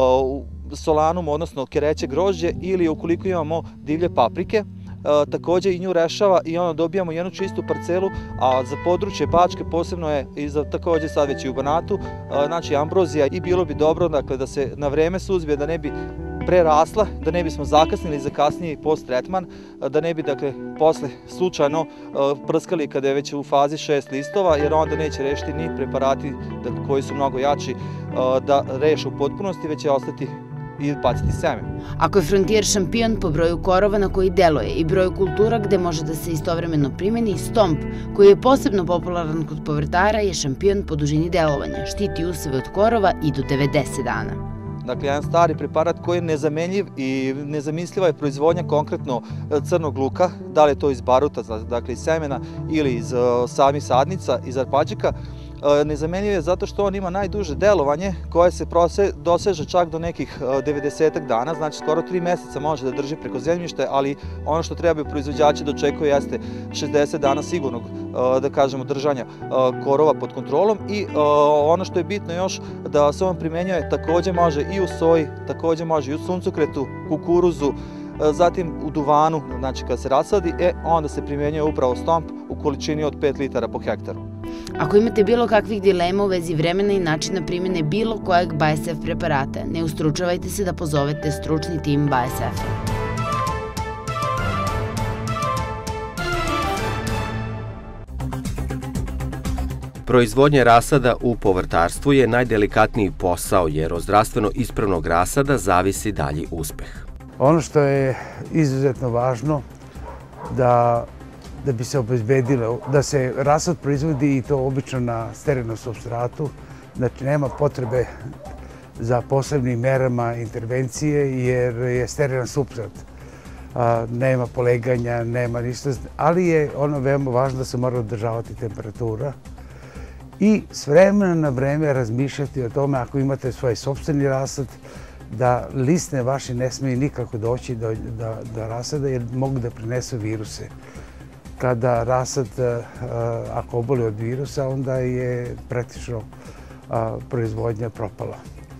solanum, odnosno kereće grožđe, ili ukoliko imamo divlje paprike, takođe i nju rešava i onda dobijamo jednu čistu parcelu, a za područje Bačke posebno je i za takođe sad već i u Banatu, znači ambrozija, i bilo bi dobro dakle, da se na vreme suzbije, da ne bi prerasla, da ne bismo zakasnili za kasniji post-tretman, da ne bi dakle posle slučajno prskali kada je već u fazi šest listova, jer onda neće rešiti ni preparati koji su mnogo jači da reše u potpunosti, već će ostati i baciti seme. Ako je Frontier šampion po broju korova na koji deluje i broju kultura gde može da se istovremeno primeni, Stomp, koji je posebno popularan kod povrtara, je šampion po dužini delovanja, štiti useve od korova i do devedeset dana. Dakle, jedan stari preparat koji je nezamenljiv i nezamisliva je proizvodnja konkretno crnog luka, da li je to iz baruta, dakle iz semena ili iz samih sadnica, iz arpađika. Nezamenljiv je zato što on ima najduže delovanje koje se doseže čak do nekih devedeset dana, znači skoro tri meseca može da drži preko zemljište, ali ono što treba proizvođači da očekuju jeste šezdeset dana sigurnog, da kažemo, držanja korova pod kontrolom i ono što je bitno još da se on primenjuje takođe može i u soji, takođe može i u suncokretu, kukuruzu, zatim u duvanu, znači kad se rasadi, e, onda se primenjuje upravo Stomp u količini od pet litara po hektaru. Ako imate bilo kakvih dilema u vezi vremena i načina primjene bilo kojeg B A S F preparata, ne ustručavajte se da pozovete stručni tim B A S F-a. Proizvodnja rasada u povrtarstvu je najdelikatniji posao, jer od zdravstveno ispravnog rasada zavisi dalji uspeh. Ono što je izuzetno važno da da bi se obezbedilo, da se rasad proizvodi i to obično na sterilnom supstratu, znači nema potrebe za posebnim merama intervencije jer je sterilan supstrat. Nema poleganja, nema ništa, ali je ono veoma važno da se mora održavati temperatura i s vremena na vreme razmišljati o tome ako imate svoj sopstveni rasad, da listne vaši ne smiju nikako doći do, do, do rasada jer mogu da prinesu viruse. Kada rasad, ako oboli od virusa, onda je praktično proizvodnja propala.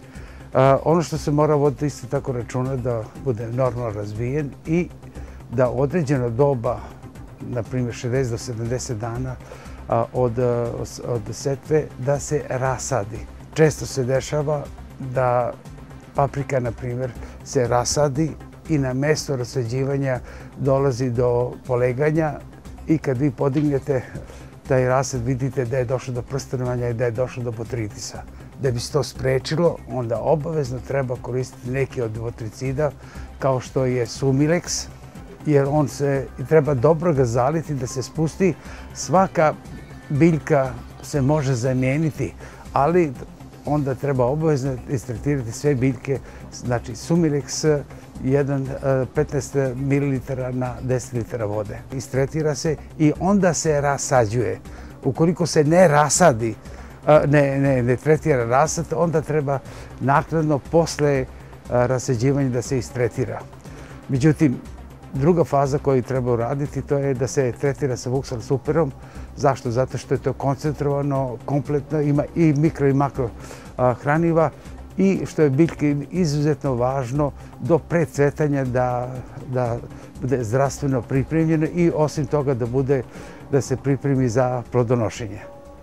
Ono što se mora voditi isto tako računa da bude normalno razvijen i da određeno doba, na primjer šezdeset do sedamdeset dana od, od setve, da se rasadi. Često se dešava da paprika, na primjer, se rasadi i na mesto rasađivanja dolazi do poleganja i kad vi podignete taj rasad vidite da je došlo do prstanovanja i da je došlo do botritisa. Da bi se to sprečilo, onda obavezno treba koristiti neki od botricida kao što je Sumilex, jer on se treba dobro ga zaliti da se spusti. Svaka biljka se može zamijeniti, ali onda treba obavezno istretirati sve biljke, znači Sumilex, jedan petnaest mililitara na deset litara vode. Istretira se i onda se rasađuje. Ukoliko se ne rasadi, ne, ne, ne tretira rasad, onda treba naknadno posle rasađivanja da se istretira. Međutim, druga faza koju treba uraditi to je da se tretira sa Vuxal Superom. Zašto? Zato što je to koncentrovano, kompletno, ima i mikro i makro hraniva i što je biljki izuzetno važno do predcvetanja da, da bude zdravstveno pripremljeno i osim toga da bude da se pripremi za plodonošenje.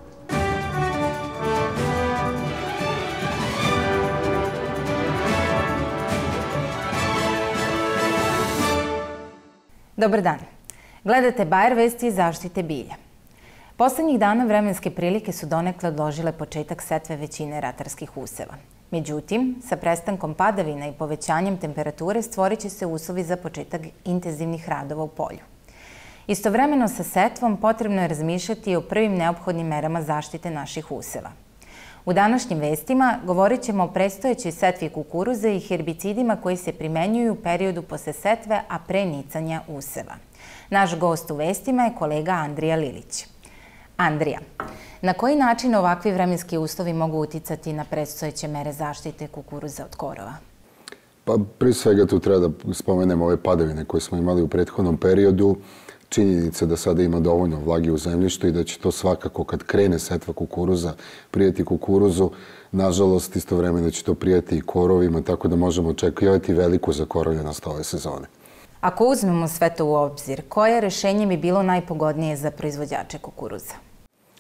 Dobar dan. Gledate Bajer vesti iz zaštite bilja. Poslednjih dana vremenske prilike su donekle odložile početak setve većine ratarskih useva. Međutim, sa prestankom padavina i povećanjem temperature stvorit će se uslovi za početak intenzivnih radova u polju. Istovremeno sa setvom potrebno je razmišljati o prvim neophodnim merama zaštite naših useva. U današnjim vestima govorit ćemo o predstojećoj setvi kukuruza i herbicidima koji se primenjuju u periodu posle setve, a pre nicanja useva. Naš gost u vestima je kolega Andrija Lilić. Andrija, na koji način ovakvi vremenski uslovi mogu uticati na predstojeće mere zaštite kukuruza od korova? Pa, prije svega tu treba da spomenemo ove padavine koje smo imali u prethodnom periodu. Činjenica da sada ima dovoljno vlage u zemljištu i da će to svakako kad krene setva kukuruza prijeti kukuruzu. Nažalost, istovremeno će to prijeti i korovima, tako da možemo očekivati veliku zakorovljenost ove sezone. Ako uzmemo sve to u obzir, koje rešenje bi bilo najpogodnije za proizvođače kukuruza?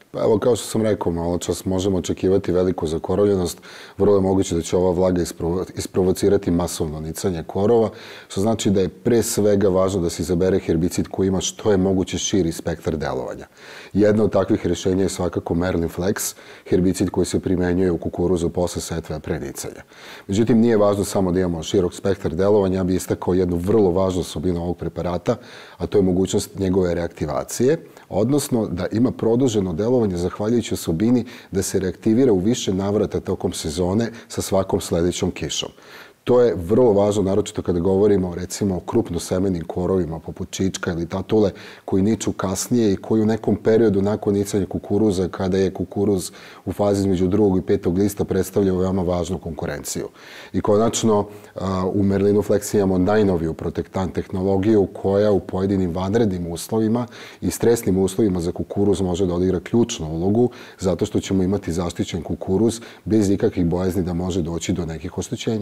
Pa evo, kao što sam rekao, malo čas možemo očekivati veliku zakorovljenost. Vrlo je moguće da će ova vlaga isprovocirati masovno nicanje korova, što znači da je pre svega važno da se izabere herbicid koji ima što je moguće širi spektar delovanja. Jedno od takvih rješenja je svakako Merlin Flex, herbicid koji se primenjuje u kukuruzu posle setve pre nicanja. Međutim, nije važno samo da imamo širok spektar delovanja, ja bih istakao jednu vrlo važnu osobinu ovog preparata, a to je mogućnost njegove reaktivacije, odnosno da ima produženo delovanje zahvaljujući osobini da se reaktivira u više navrata tokom sezone sa svakom sledećom kišom. To je vrlo važno, naročito kada govorimo recimo o krupnosemenim korovima poput čička ili tatule koji niču kasnije i koji u nekom periodu nakon nicanja kukuruza, kada je kukuruz u fazi između drugog i petog lista, predstavljaju veoma važnu konkurenciju. I konačno u Merlinu Flex imamo najnoviju protektant tehnologiju koja u pojedinim vanrednim uslovima i stresnim uslovima za kukuruz može da odigra ključnu ulogu zato što ćemo imati zaštićen kukuruz bez ikakvih bojazni da može doći do nekih oštećenja.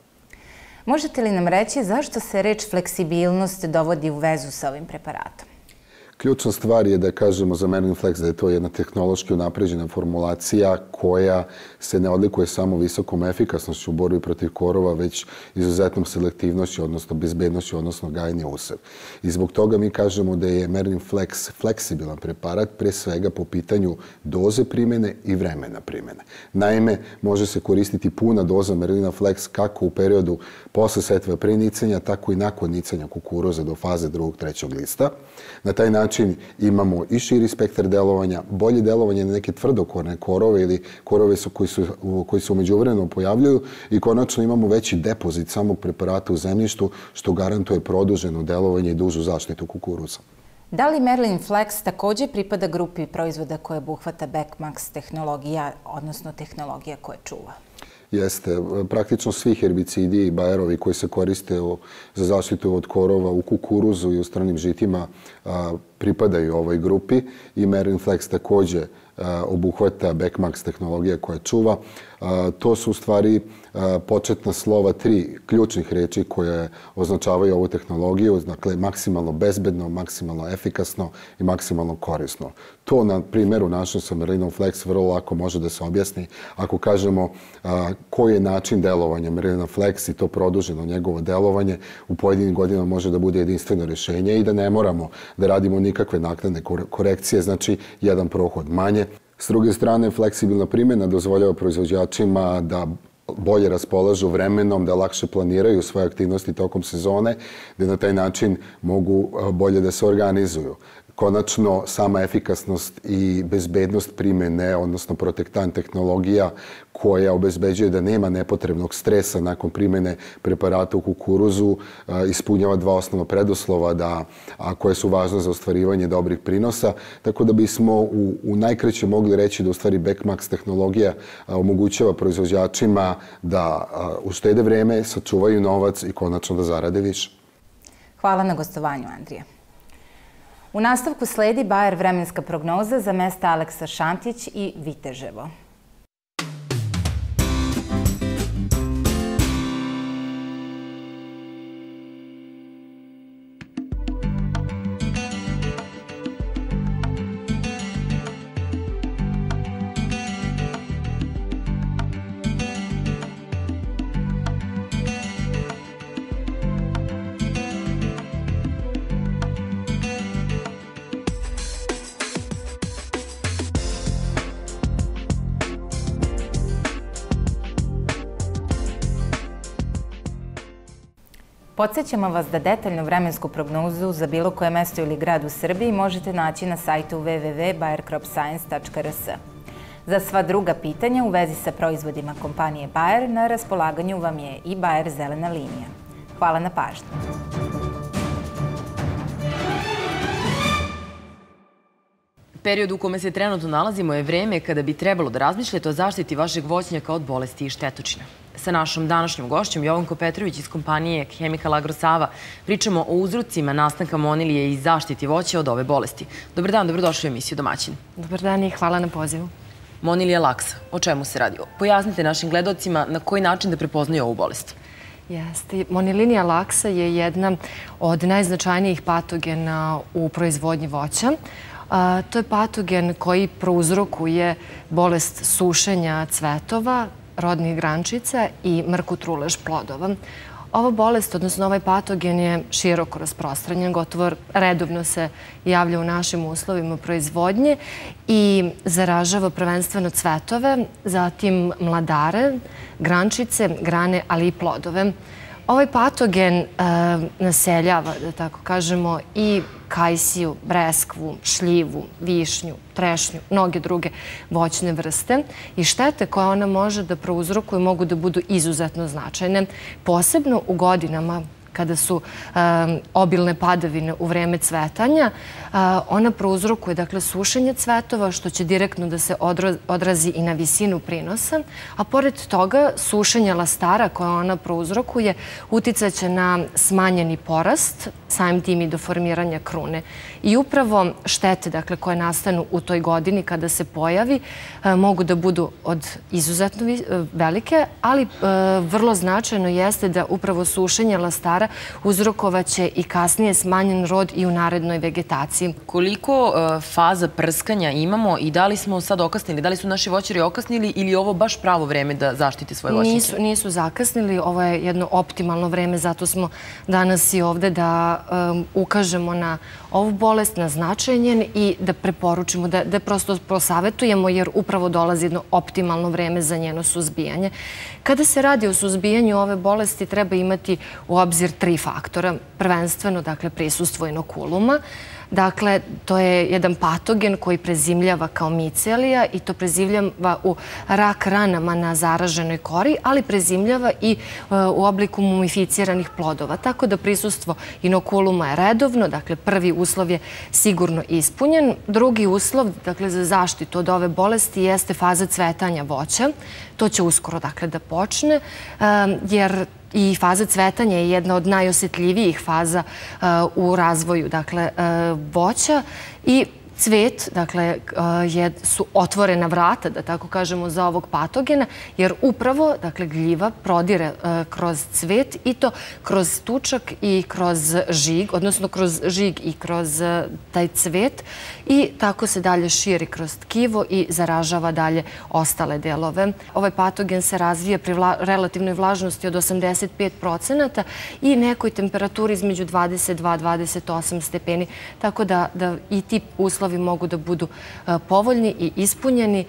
Možete li nam reći zašto se reč fleksibilnost dovodi u vezu sa ovim preparatom? Ključna stvar je da kažemo za Merlin Flex da je to jedna tehnološki unapređena formulacija koja se ne odlikuje samo visokom efikasnošću u borbi protiv korova, već izuzetnom selektivnošću, odnosno bezbednošću, odnosno gajenje useva. I zbog toga mi kažemo da je Merlin Flex fleksibilan preparat, pre svega po pitanju doze primjene i vremena primjene. Naime, može se koristiti puna doza Merlina Flex kako u periodu posle setve pre nicanja, tako i nakon nicanja kukuruza do faze drugog, trećeg lista. Na taj način imamo i širi spektar delovanja, bolje delovanje na neke tvrdokorne korove ili korove su koji, su, koji se umeđuvremenu pojavljuju i konačno imamo veći depozit samog preparata u zemljištu što garantuje produženo delovanje i dužu zaštitu kukuruza. Da li Merlin Flex također pripada grupi proizvoda koje obuhvata Beckmax tehnologija, odnosno tehnologija koja čuva? Jeste. Praktično svi herbicidi i bajerovi koji se koriste za zaštitu od korova u kukuruzu i u stranim žitima pripadaju ovoj grupi i Merlin Flex također obuhvata Beckmax tehnologija koja čuva. To su u stvari početna slova tri ključnih reči koje označavaju ovu tehnologiju, dakle maksimalno bezbedno, maksimalno efikasno i maksimalno korisno. To na primjeru našem sa Merlinom Flex vrlo lako može da se objasni ako kažemo koji je način delovanja Merlina Flex i to produženo njegovo delovanje u pojedinim godinama može da bude jedinstveno rješenje i da ne moramo da radimo nikakve naknadne korekcije, znači jedan prohod manje. S druge strane, fleksibilna primjena dozvoljava proizvođačima da bolje raspolažu vremenom, da lakše planiraju svoje aktivnosti tokom sezone, da na taj način mogu bolje da se organizuju. Konačno, sama efikasnost i bezbednost primjene, odnosno protektant tehnologija koja obezbeđuje da nema nepotrebnog stresa nakon primjene preparata u kukuruzu, ispunjava dva osnovna preduslova da, a koje su važne za ostvarivanje dobrih prinosa. Tako da bismo u, u najkraće mogli reći da u stvari Beckmax tehnologija omogućava proizvođačima da uštede vreme, sačuvaju novac i konačno da zarade više. Hvala na gostovanju, Andrija. U nastavku sledi Bayer vremenska prognoza za mesta Aleksa Šantić i Viteževo. Podsjećamo vas da detaljnu vremensku prognozu za bilo koje mesto ili grad u Srbiji možete naći na sajtu w w w tačka bayer crop science tačka r s. Za sva druga pitanja u vezi sa proizvodima kompanije Bayer na raspolaganju vam je i Bayer zelena linija. Hvala na pažnji. Period u kome se trenutno nalazimo je vreme kada bi trebalo da razmišljate o zaštiti vašeg voćnjaka od bolesti i štetočina. Sa našom današnjom gošćom Jovanko Petrović iz kompanije Chemical Agro Sava pričamo o uzrocima nastanka monilije i zaštiti voća od ove bolesti. Dobar dan, dobrodošli u emisiju Domaćin. Dobar dan i hvala na pozivu. Monilija laksa, o čemu se radi? Pojasnite našim gledalcima na koji način da prepoznaju ovu bolest. Jeste. Monilinija laksa je jedna od najznačajnijih patogena u proizvodnji voća. To je patogen koji prouzrokuje bolest sušenja cvetova, rodnih grančica i mrkotrulež plodova. Ova bolest, odnosno ovaj patogen je široko rasprostranjen, gotovo redovno se javlja u našim uslovima proizvodnje i zaražava prvenstveno cvetove, zatim mladare, grančice, grane, ali i plodove. Ovaj patogen naseljava, da tako kažemo, i kajsiju, breskvu, šljivu, višnju, trešnju, mnoge druge voćne vrste i štete koje ona može da prouzrokuje mogu da budu izuzetno značajne, posebno u godinama kada su obilne padavine u vreme cvetanja. Ona prouzrokuje, dakle, sušenje cvetova, što će direktno da se odrazi i na visinu prinosa, a pored toga sušenje lastara koje ona prouzrokuje uticaće na smanjeni porast, samim tim i do formiranja krune. I upravo štete, dakle, koje nastanu u toj godini kada se pojavi, mogu da budu od izuzetno velike, ali vrlo značajno jeste da upravo sušenje lastara uzrokovaće i kasnije smanjen rod i u narednoj vegetaciji. Koliko faza prskanja imamo i da li smo sad okasnili, da li su naši voćari okasnili ili je ovo baš pravo vreme da zaštite svoje voćnjake? Nisu zakasnili, ovo je jedno optimalno vreme, zato smo danas i ovde da ukažemo na ovu bolest, na značaj njen i da preporučimo, da prosto prosavetujemo, jer upravo dolazi jedno optimalno vreme za njeno suzbijanje. Kada se radi o suzbijanju ove bolesti, treba imati u obzir tri faktora. Prvenstveno, dakle, prisustvo inokuluma. Dakle, to je jedan patogen koji prezimljava kao micelija i to prezimljava u rak ranama na zaraženoj kori, ali prezimljava i u obliku mumificiranih plodova. Tako da prisustvo inokuluma je redovno, dakle, prvi uslov je sigurno ispunjen. Drugi uslov, dakle, za zaštitu od ove bolesti jeste faza cvetanja voća. To će uskoro, dakle, da počne, jer i faza cvetanja je jedna od najosjetljivijih faza u razvoju, dakle, voća i cvet, dakle, su otvorena vrata, da tako kažemo, za ovog patogena, jer upravo, dakle, gljiva prodire kroz cvet i to kroz tučak i kroz žig, odnosno kroz žig i kroz taj cvet i tako se dalje širi kroz tkivo i zaražava dalje ostale delove. Ovaj patogen se razvija pri relativnoj vlažnosti od osamdeset pet procenata i nekoj temperaturi između dvadeset dva do dvadeset osam stepeni, tako da i ti uslovi mogu da budu povoljni i ispunjeni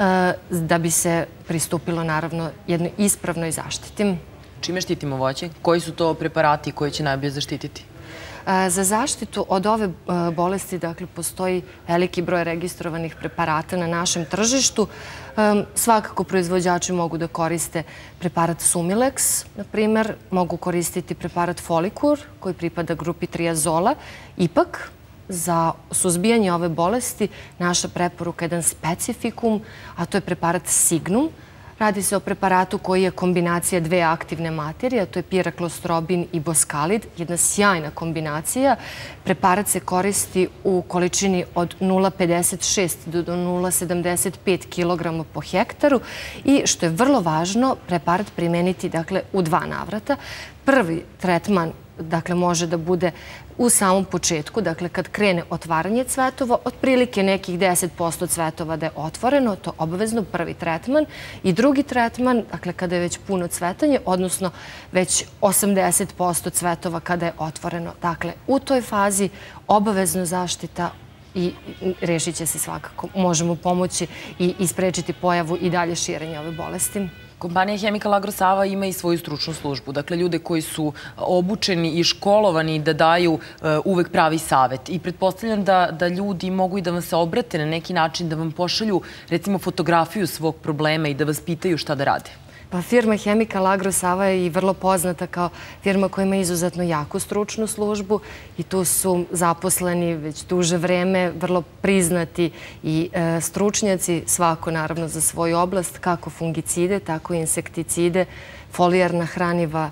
da bi se pristupilo, naravno, jednoj ispravnoj zaštiti. Čime štitimo voće? Koji su to preparati koji će najbolje zaštititi? Za zaštitu od ove bolesti, dakle, postoji veliki broj registrovanih preparata na našem tržištu. Svakako proizvođači mogu da koriste preparat Sumilex, na primer, mogu koristiti preparat Folikur, koji pripada grupi triazola. Ipak, za suzbijanje ove bolesti naša preporuka je jedan specifikum, a to je preparat Signum. Radi se o preparatu koji je kombinacija dve aktivne materije, to je piraklostrobiin i boskalid, jedna sjajna kombinacija. Preparat se koristi u količini od nula zarez pedeset šest do nula zarez sedamdeset pet kilograma po hektaru i, što je vrlo važno, preparat primeniti, dakle, u dva navrata. Prvi tretman, dakle, može da bude u samom početku, dakle, kad krene otvaranje cvetova, otprilike nekih deset posto cvetova da je otvoreno, to je obavezno prvi tretman. I drugi tretman, dakle, kada je već puno cvetanje, odnosno već osamdeset posto cvetova kada je otvoreno. Dakle, u toj fazi obavezno zaštita i rešit će se svakako. Možemo pomoći i isprečiti pojavu i dalje širenja ove bolesti. Kompanija Chemical Agro Sava ima i svoju stručnu službu. Dakle, ljude koji su obučeni i školovani da daju uvek pravi savet. I pretpostavljam da ljudi mogu i da vam se obrate na neki način, da vam pošalju, recimo, fotografiju svog problema i da vas pitaju šta da rade. Pa firma Chemical Agro Sava je i vrlo poznata kao firma koja ima izuzetno jaku stručnu službu i tu su zaposleni već duže vreme vrlo priznati i stručnjaci, svako naravno za svoju oblast, kako fungicide, tako i insekticide, folijarna hraniva,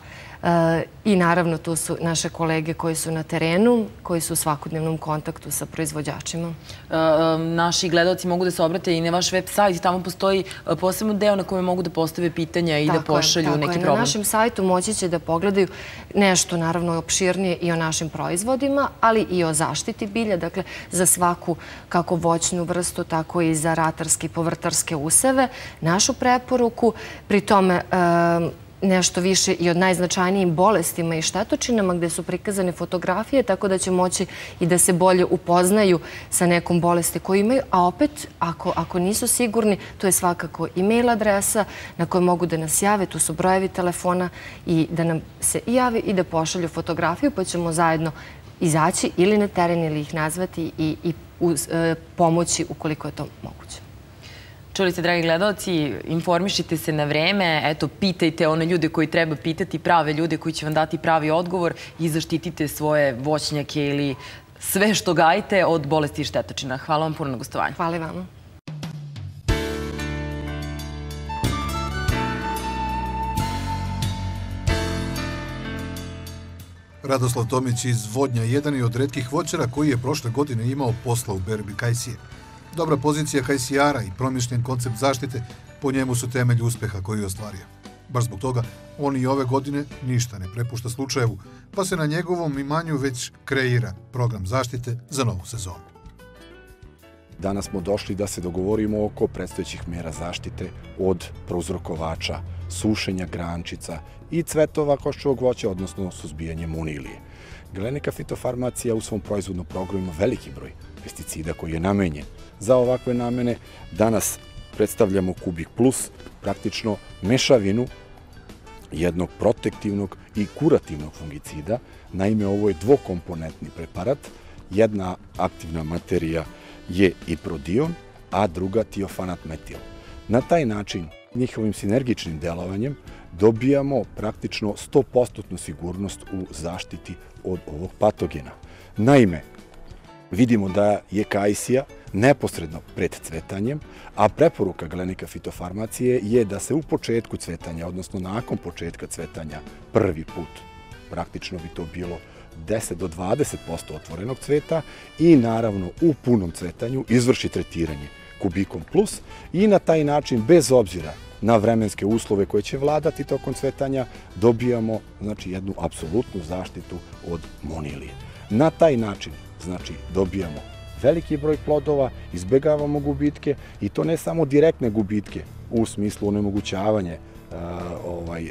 I naravno tu su naše kolege koji su na terenu, koji su u svakodnevnom kontaktu sa proizvođačima. Naši gledalci mogu da se obrate i na vaš web sajt. Tamo postoji posebno deo na kojem mogu da postave pitanja i da pošalju neki problem. Na našem sajtu moći će da pogledaju nešto naravno opširnije i o našim proizvodima, ali i o zaštiti bilja. Dakle, za svaku kako voćnu vrstu, tako i za ratarske i povrtarske useve. Našu preporuku, pri tome nešto više i o najznačajnijim bolestima i štetočinama gde su prikazane fotografije, tako da će moći i da se bolje upoznaju sa nekom bolesti koju imaju. A opet, ako nisu sigurni, to je svakako e-mail adresa na kojoj mogu da nas jave, tu su brojevi telefona i da nam se jave i da pošalju fotografiju, pa ćemo zajedno izaći ili na teren ili ih nazvati i pomoći ukoliko je to moguće. Čuli ste, dragi gledalci, informišite se na vreme, eto, pitajte one ljude koji treba pitati, prave ljude koji će vam dati pravi odgovor i zaštitite svoje voćnjake ili sve što gajite od bolesti i štetočina. Hvala vam puno na gostovanju. Hvala i vama. Radoslav Tomić iz Vodnja, jedan je od retkih voćara koji je prošle godine imao posla u berbi kajsije. Dobra pozicija kajsijara i promišljen koncept zaštite po njemu su temelj uspeha koji je ostvario. Baš zbog toga on i ove godine ništa ne prepušta slučajevu, pa se na njegovom imanju već kreira program zaštite za novu sezonu. Danas smo došli da se dogovorimo oko predstojećih mera zaštite od prouzrokovača, sušenja grančica i cvetova koščevog voća, odnosno suzbijanje munilije. Galenika fitofarmacija u svom proizvodnom programu ima veliki broj pesticida koji je namenjen za ovakve namene. Danas predstavljamo Kubik Plus, praktično mešavinu jednog protektivnog i kurativnog fungicida. Naime, ovo je dvokomponentni preparat. Jedna aktivna materija je iprodion, a druga tiofanat metil. Na taj način, njihovim sinergičnim delovanjem, dobijamo praktično sto posto sigurnost u zaštiti od ovog patogena. Naime, vidimo da je kajsija neposredno pred cvetanjem, a preporuka Galenika fitofarmacije je da se u početku cvetanja, odnosno nakon početka cvetanja, prvi put, praktično bi to bilo deset do dvadeset posto otvorenog cveta i naravno u punom cvetanju izvrši tretiranje Kubikom Plus i na taj način, bez obzira na vremenske uslove koje će vladati tokom cvetanja, dobijamo znači, jednu apsolutnu zaštitu od monilije. Na taj način znači, dobijamo veliki broj plodova, izbegavamo gubitke i to ne samo direktne gubitke u smislu onemogućavanja ovaj,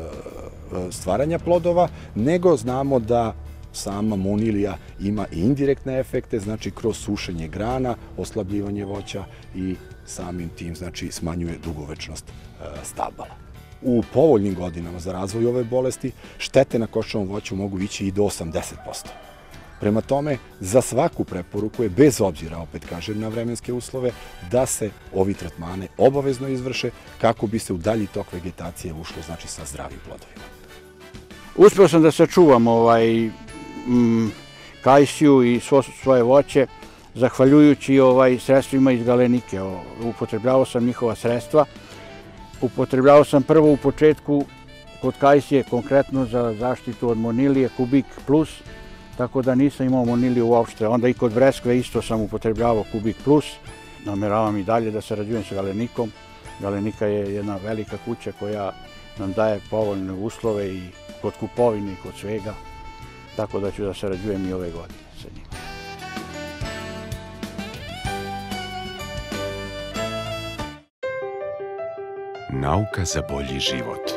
stvaranja plodova, nego znamo da sama monilija ima i indirektne efekte, znači kroz sušenje grana, oslabljivanje voća i samim tim znači, smanjuje dugovečnost stabala. U povoljnim godinama za razvoj ove bolesti štete na koščevom voću mogu ići i do osamdeset posto. Prema tome, za svaku preporuku je, bez obzira, opet kažem, na vremenske uslove, da se ovi tretmane obavezno izvrše kako bi se u dalji tok vegetacije ušlo, znači sa zdravim plodovima. Uspeo sam da sačuvam ovaj, mm, kajsiju i svo, svoje voće, zahvaljujući ovaj, sredstvima iz Galenike. Upotrebljavao sam njihova sredstva. Upotrebljavao sam prvo u početku kod kajsije, konkretno za zaštitu od monilije, Kubik Plus, tako da nisam imao moniliju uopšte. Onda i kod breskve isto sam upotrebljavao Kubik Plus. Nameravam i dalje da sarađujem sa Galenikom. Galenika je jedna velika kuća koja nam daje povoljne uslove i kod kupovine i kod svega. Tako da ću da sarađujem i ove godine sa njim. Nauka za bolji život.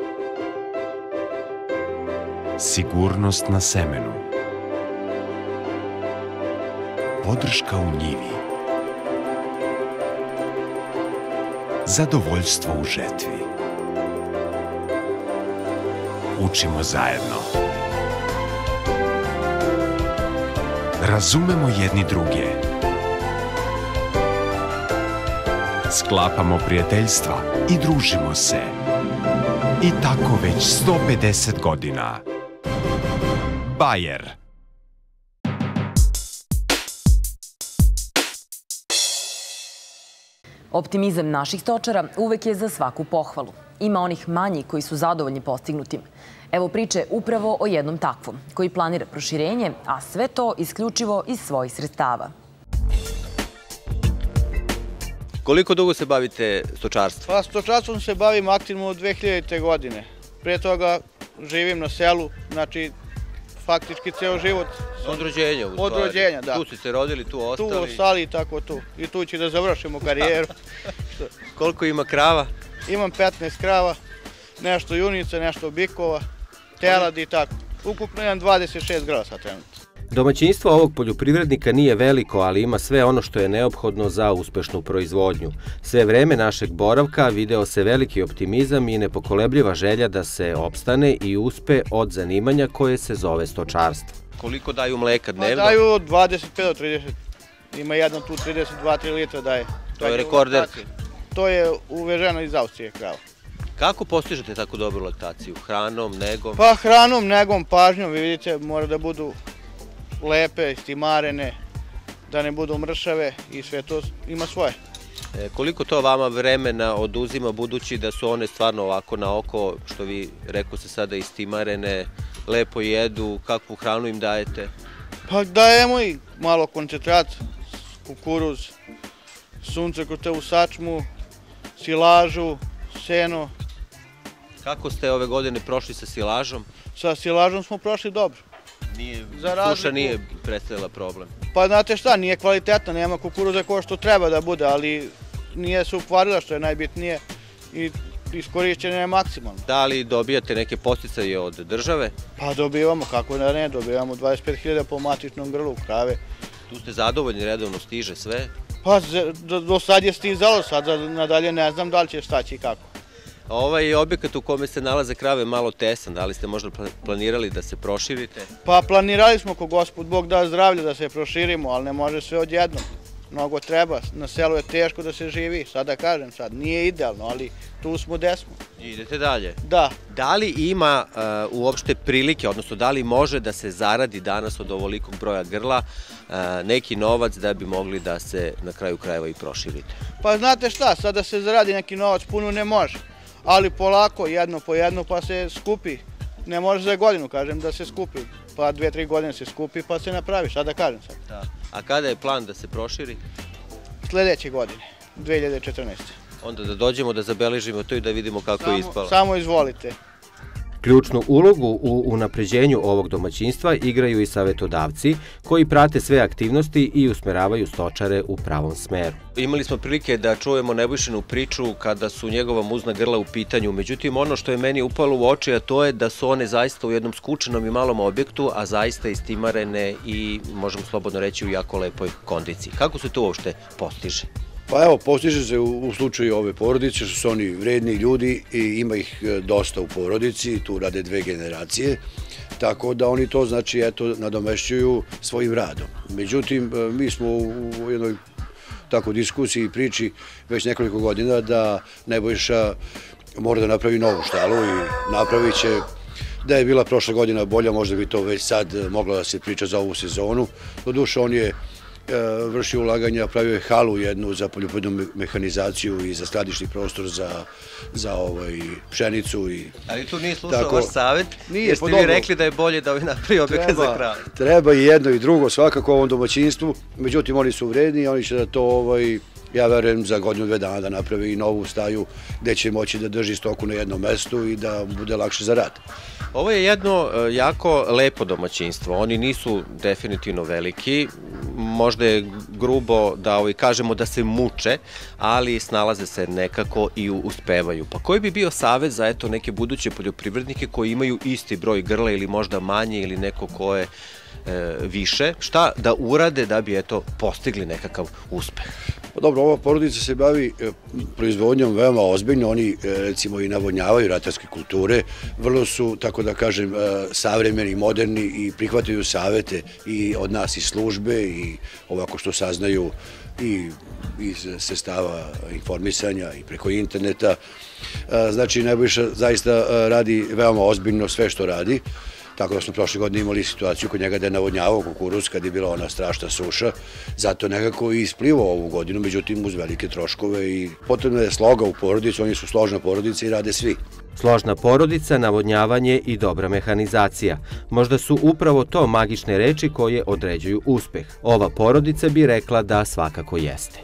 Sigurnost na semenu. Podrška u njivi. Zadovoljstvo u žetvi. Učimo zajedno. Razumemo jedni druge. Sklapamo prijateljstva i družimo se. I tako već sto pedeset godina. Bayer. Optimizam naših stočara uvek je za svaku pohvalu. ima onih manji koji su zadovoljni postignutim. Evo priče upravo o jednom takvom, koji planira proširenje, a sve to isključivo iz svojih sredstava. Koliko dugo se bavite stočarstvom? Pa stočarstvom se bavim aktivno od dve hiljadite. godine. Prije toga živim na selu, znači faktički ceo život. Od rođenja u stvari? Od rođenja, da. Tu ste se rodili, tu ostali? Tu ostali i tako tu. I tu ću da završimo karijeru. Koliko ima krava? Imam petnaest krava, nešto junica, nešto bikova, teladi i tako. Ukupno imam dvadeset šest grasa trenutno. Domaćinstvo ovog poljoprivrednika nije veliko, ali ima sve ono što je neophodno za uspešnu proizvodnju. Sve vreme našeg boravka video se veliki optimizam i nepokolebljiva želja da se opstane i uspe od zanimanja koje se zove stočarstvo. Koliko daju mleka dnevno? Pa daju od dvadeset pet do trideset. Ima jedna tu trideset dva tri litra daje. To je rekorder? To je uveženo iz Austrije krava. Kako postižete tako dobru laktaciju? Hranom, negom? Pa hranom, negom, pažnjom. Vi vidite, mora da budu lepe, stimarene, da ne budu mršave i sve to ima svoje. E, koliko to vama vremena oduzima, budući da su one stvarno ovako na oko, što vi rekao se sada, istimarene, lepo jedu, kakvu hranu im dajete? Pa dajemo i malo koncentrat, kukuruz, suncokrute u sačmu, silažu, seno. Kako ste ove godine prošli sa silažom? Sa silažom smo prošli dobro. Suša nije predstavila problem? Pa znate šta, nije kvalitetna, nema kukuruza koja što treba da bude, ali nije se ukvarila što je najbitnije i iskorišćena je maksimalno. Da li dobijate neke posticaje od države? Pa dobivamo, kako da ne, dobivamo dvadeset pet hiljada po matičnom grlu krave. Tu ste zadovoljni, redovno stiže sve? Pa do sad je stizalo, sad nadalje ne znam da li će staći i kako. Ovaj objekat u kome se nalaze krave je malo tesan, da li ste možda planirali da se proširite? Pa planirali smo, ko Gospod Bog da zdravlje, da se proširimo, ali ne može sve odjednom. Mnogo treba, na selu je teško da se živi, sad da kažem sad, nije idealno, ali tu smo gde smo. Idete dalje? Da. Da li ima uopšte prilike, odnosno da li može da se zaradi danas od ovolikog broja grla neki novac da bi mogli da se na kraju krajeva i proširite? Pa znate šta, sad da se zaradi neki novac puno ne može. Ali polako, jedno po jedno, pa se skupi. Ne može za godinu, kažem, da se skupi. Pa dve, tri godine se skupi, pa se napravi, šta da kažem sad. A kada je plan da se proširi? Sledeće godine, dve hiljade četrnaeste. Onda da dođemo da zabeležimo to i da vidimo kako je ispalo. Samo izvolite. Ključnu ulogu u unapređenju ovog domaćinstva igraju i savetodavci koji prate sve aktivnosti i usmeravaju stočare u pravom smeru. Imali smo prilike da čujemo Nebojšinu priču kada su njegova muzna grla u pitanju, međutim ono što je meni upalo u oči, a to je da su one zaista u jednom skučenom i malom objektu, a zaista istimarene i možemo slobodno reći u jako lepoj kondiciji. Kako se to uopšte postiže? Pa evo, postiže se u slučaju ove porodice, što su oni vredni ljudi i ima ih dosta u porodici, tu rade dve generacije, tako da oni to, znači, eto, nadomešćuju svojim radom. Međutim, mi smo u jednoj tako diskusiji i priči već nekoliko godina da Nebojša mora da napravi novu štalu i napravit će. Da je bila prošla godina bolja, možda bi to već sad moglo da se priča za ovu sezonu. Doduše, on je vršio ulaganja, pravio je halu jednu za poljoprivrednu mehanizaciju i za skladišni prostor za pšenicu. Ali tu nije slušao vaš savjet, jer ste vi rekli da je bolje da ovi napravi objekat za krave. Treba i jedno i drugo, svakako u ovom domaćinstvu, međutim oni su vredni i oni će da to, ja verujem, za godinu dve dana da napravi i novu staju gde će moći da drži stoku na jednom mestu i da bude lakše za rad. Ovo je jedno jako lepo domaćinstvo, oni nisu definitivno veliki, možda je grubo da kažemo da se muče, ali snalaze se nekako i uspevaju. Pa koji bi bio savjet za eto neke buduće poljoprivrednike koji imaju isti broj grla ili možda manje ili neko ko je više, šta da urade da bi eto postigli nekakav uspeh? Pa dobro, ova porodica se bavi proizvodnjom veoma ozbiljno, oni recimo i navodnjavaju ratarske kulture, vrlo su, tako da kažem, savremeni, moderni i prihvataju savete i od nas iz službe i ovako što saznaju i iz sredstava informisanja i preko interneta. Znači, Nebojša zaista radi veoma ozbiljno sve što radi tako da smo prošle godine imali situaciju kod njega da je navodnjavao kukuruz kad je bila ona strašna suša, zato nekako i isplivao ovu godinu, međutim uz velike troškove i potrebno je sloga u porodici, oni su složna porodica i rade svi. Složna porodica, navodnjavanje i dobra mehanizacija. Možda su upravo to magične reči koje određuju uspeh. Ova porodica bi rekla da svakako jeste.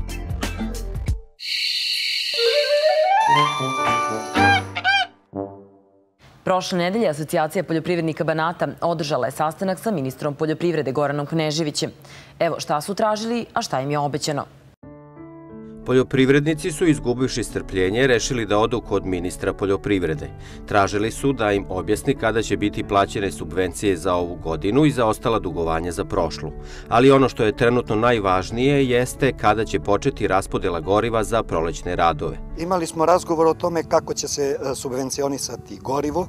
Prošle nedelje Asocijacija poljoprivrednika Banata održala je sastanak sa ministrom poljoprivrede Goranom Kneževićem. Evo šta su tražili, a šta im je obećano. Poljoprivrednici su, izgubivši strpljenje, rešili da odu kod ministra poljoprivrede. Tražili su da im objasni kada će biti plaćene subvencije za ovu godinu i za ostala dugovanja za prošlu. Ali ono što je trenutno najvažnije jeste kada će početi raspodela goriva za prolećne radove. Imali smo razgovor o tome kako će se subvencionisati gorivo.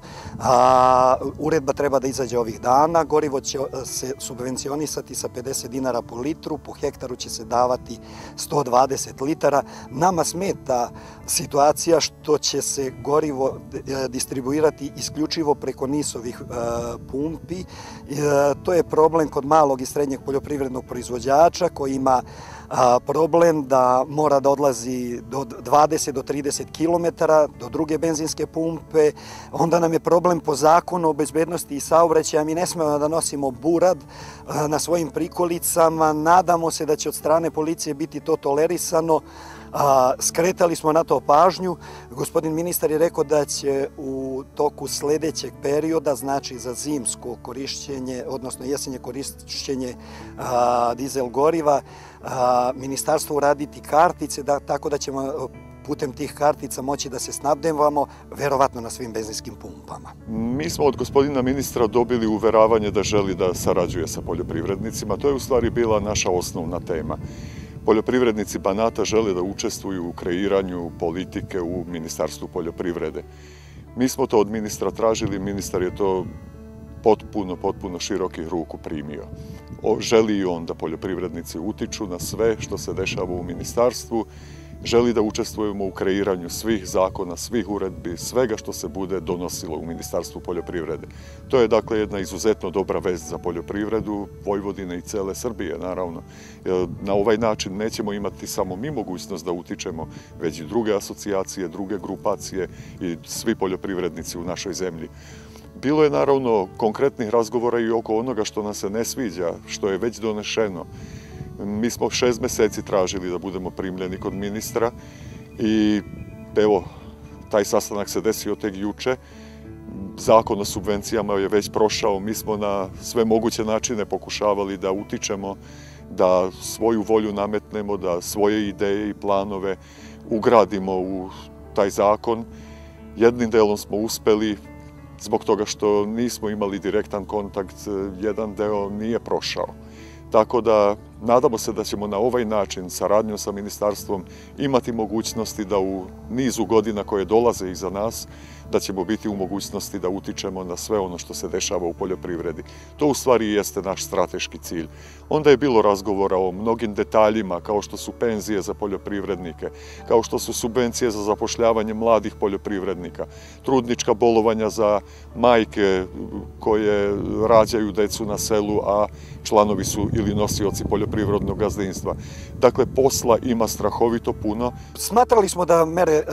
Uredba treba da izađe ovih dana. Gorivo će se subvencionisati sa pedeset dinara po litru, po hektaru će se davati sto dvadeset litara. Nama smeta situacija što će se gorivo distribuirati isključivo preko nisovih pumpi. To je problem kod malog i srednjeg poljoprivrednog proizvođača koji ima problem da mora da odlazi do dvadeset do trideset kilometara do druge benzinske pumpe. Onda nam je problem po zakonu o bezbednosti i saobraćaja. Mi ne smemo da nosimo burad na svojim prikolicama. Nadamo se da će od strane policije biti to tolerisano. Skretali smo na to pažnju. Gospodin ministar je rekao da će u toku sledećeg perioda, znači za zimsko korišćenje, odnosno jesenje korišćenje dizel goriva, ministarstvo uraditi kartice, tako da ćemo putem tih kartica moći da se snabdevamo, verovatno na svim benzinskim pumpama. Mi smo od gospodina ministra dobili uveravanje da želi da sarađuje sa poljoprivrednicima. To je u stvari bila naša osnovna tema. Poljoprivrednici Banata žele da učestvuju u kreiranju politike u Ministarstvu poljoprivrede. Mi smo to od ministra tražili, ministar je to potpuno, potpuno širokih ruku primio. Želi i on da poljoprivrednici utiču na sve što se dešava u ministarstvu, želi da učestvujemo u kreiranju svih zakona, svih uredbi, svega što se bude donosilo u Ministarstvu poljoprivrede. To je dakle jedna izuzetno dobra vest za poljoprivredu Vojvodine i cele Srbije, naravno. Na ovaj način nećemo imati samo mi mogućnost da utičemo, već i druge asocijacije, druge grupacije i svi poljoprivrednici u našoj zemlji. Bilo je naravno konkretnih razgovora i oko onoga što nam se ne sviđa, što je već donešeno. Mi smo šest meseci tražili da budemo primljeni kod ministra i evo, taj sastanak se desio tek juče. Zakon o subvencijama je već prošao, mi smo na sve moguće načine pokušavali da utičemo, da svoju volju nametnemo, da svoje ideje i planove ugradimo u taj zakon. Jednim delom smo uspeli, zbog toga što nismo imali direktan kontakt, jedan deo nije prošao. Tako da nadamo se da ćemo na ovaj način, saradnjom sa ministarstvom, imati mogućnosti da u nizu godina koje dolaze iza nas, da ćemo biti u mogućnosti da utičemo na sve ono što se dešava u poljoprivredi. To u stvari jeste naš strateški cilj. Onda je bilo razgovora o mnogim detaljima, kao što su penzije za poljoprivrednike, kao što su subvencije za zapošljavanje mladih poljoprivrednika, trudnička bolovanja za majke koje rađaju decu na selu, a članovi su ili nosioci poljoprivrednog gazdinstva. Dakle, posla ima strahovito puno. Smatrali smo da mere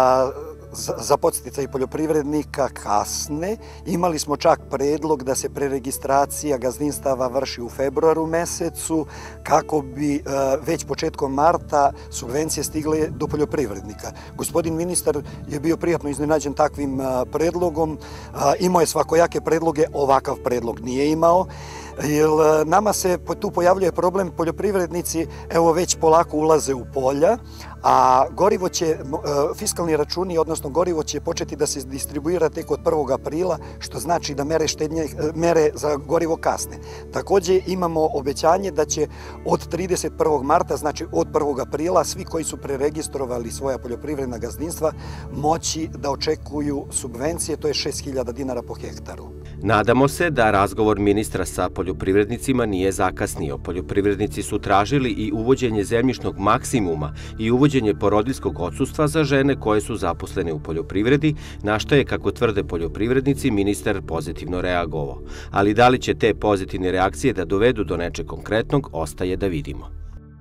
za podsticaj poljoprivrednika kasne. Imali smo čak predlog da se preregistracija gazdinstava vrši u februaru mesecu, kako bi već početkom marta subvencije stigle do poljoprivrednika. Gospodin ministar je bio prijatno iznenađen takvim predlogom. Imao je svakojake predloge, ovakav predlog nije imao. Jer nama se tu pojavljuje problem, poljoprivrednici evo već polako ulaze u polja, a gorivo će, fiskalni računi, odnosno gorivo će početi da se distribuira tek od prvog aprila, što znači da mere štednje, mere za gorivo kasne. Takođe imamo obećanje da će od trideset prvog marta, znači od prvog aprila, svi koji su preregistrovali svoja poljoprivredna gazdinstva moći da očekuju subvencije, to je šest hiljada dinara po hektaru. Nadamo se da razgovor ministra sa poljoprivrednicima nije zakasnio. Poljoprivrednici su tražili i uvođenje zemljišnog maksimuma i uvođenje porodiljskog odsustva za žene koje su zaposlene u poljoprivredi, na što je, kako tvrde poljoprivrednici, ministar pozitivno reagovao. Ali da li će te pozitivne reakcije da dovedu do nečeg konkretnog, ostaje da vidimo.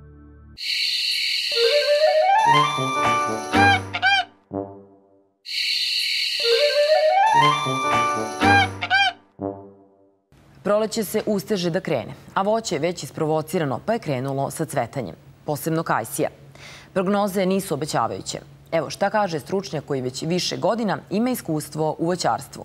Proleće se usteže da krene, a voće je već isprovocirano pa je krenulo sa cvetanjem, posebno kajsija. Prognoze nisu obećavajuće. Evo šta kaže stručnjak koji već više godina ima iskustvo u voćarstvu.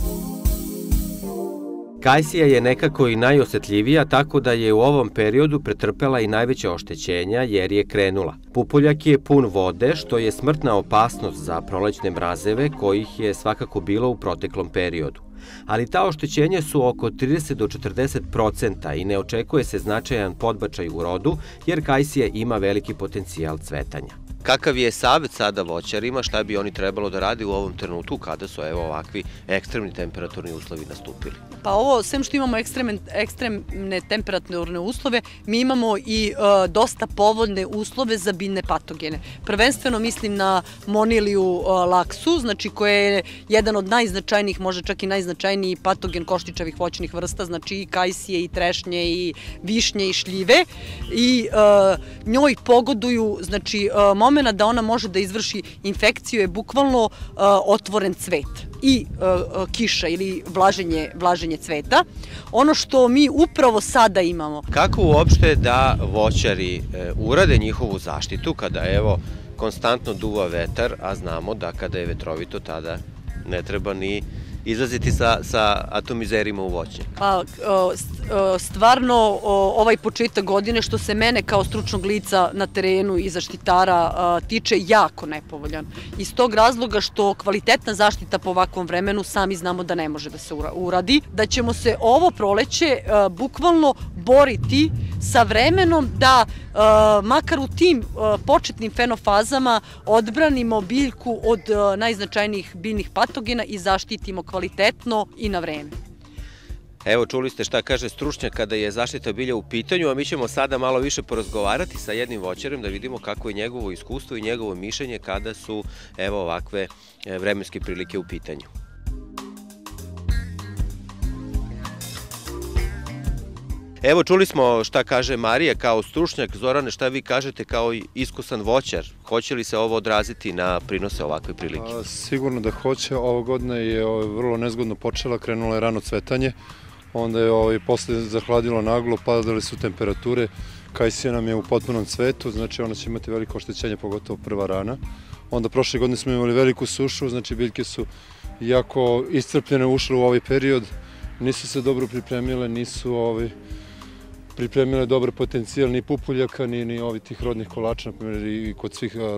Kajsija je nekako i najosetljivija, tako da je u ovom periodu pretrpela i najveća oštećenja jer je krenula. Pupoljak je pun vode, što je smrtna opasnost za prolećne mrazeve, kojih je svakako bilo u proteklom periodu. Ali ta oštećenja su oko trideset do četrdeset procenta i ne očekuje se značajan podbačaj u rodu, jer kajsija ima veliki potencijal cvetanja. Kakav je savjet sada voćarima, šta bi oni trebalo da radi u ovom trenutku kada su evo ovakvi ekstremni temperaturni uslovi nastupili? Pa ovo, sem što imamo ekstremne, ekstremne temperaturne uslove, mi imamo i e, dosta povoljne uslove za biljne patogene. Prvenstveno mislim na moniliju e, laksu, znači koja je jedan od najznačajnijih, možda čak i najznačajniji patogen koštičavih voćnih vrsta, znači i kajsije, i trešnje, i višnje, i šljive. I e, njoj pogoduju, znači, e, moment da ona može da izvrši infekciju je bukvalno uh, otvoren cvet i uh, kiša ili vlaženje, vlaženje cveta. Ono što mi upravo sada imamo. Kako uopšte da voćari uh, urade njihovu zaštitu kada evo konstantno duva vetar, a znamo da kada je vetrovito tada ne treba ni izlaziti sa, sa atomizerima u voće? Pa, stvarno, ovaj početak godine, što se mene kao stručnog lica na terenu i zaštitara tiče, jako nepovoljan. Iz tog razloga što kvalitetna zaštita po ovakvom vremenu sami znamo da ne može da se uradi, da ćemo se ovo proleće bukvalno boriti sa vremenom da makar u tim početnim fenofazama odbranimo biljku od najznačajnijih biljnih patogena i zaštitimo kvalitetno i na vreme. Evo, čuli ste šta kaže stručnjak kada je zaštita bilja u pitanju, a mi ćemo sada malo više porazgovarati sa jednim voćarem da vidimo kako je njegovo iskustvo i njegovo mišljenje kada su evo ovakve vremenske prilike u pitanju. Evo, čuli smo šta kaže Marija kao stručnjak. Zorane, šta vi kažete kao iskusan voćar? Hoće li se ovo odraziti na prinose ovakve prilike? A, sigurno da hoće. Ova godina je ovaj, vrlo nezgodno počela, krenulo je rano cvetanje. Onda je ovaj, posle zahladilo naglo, padale su temperature. Kajsija nam je u potpunom cvetu, znači ona će imati veliko oštećenje, pogotovo prva rana. Onda prošle godine smo imali veliku sušu, znači biljke su jako iscrpljene ušle u ovaj period. Nisu se dobro pripremile, nisu ovaj, pripremile dobar potencijal ni pupuljaka, ni, ni ovih tih rodnih kolača, na primjer i kod svih a, a,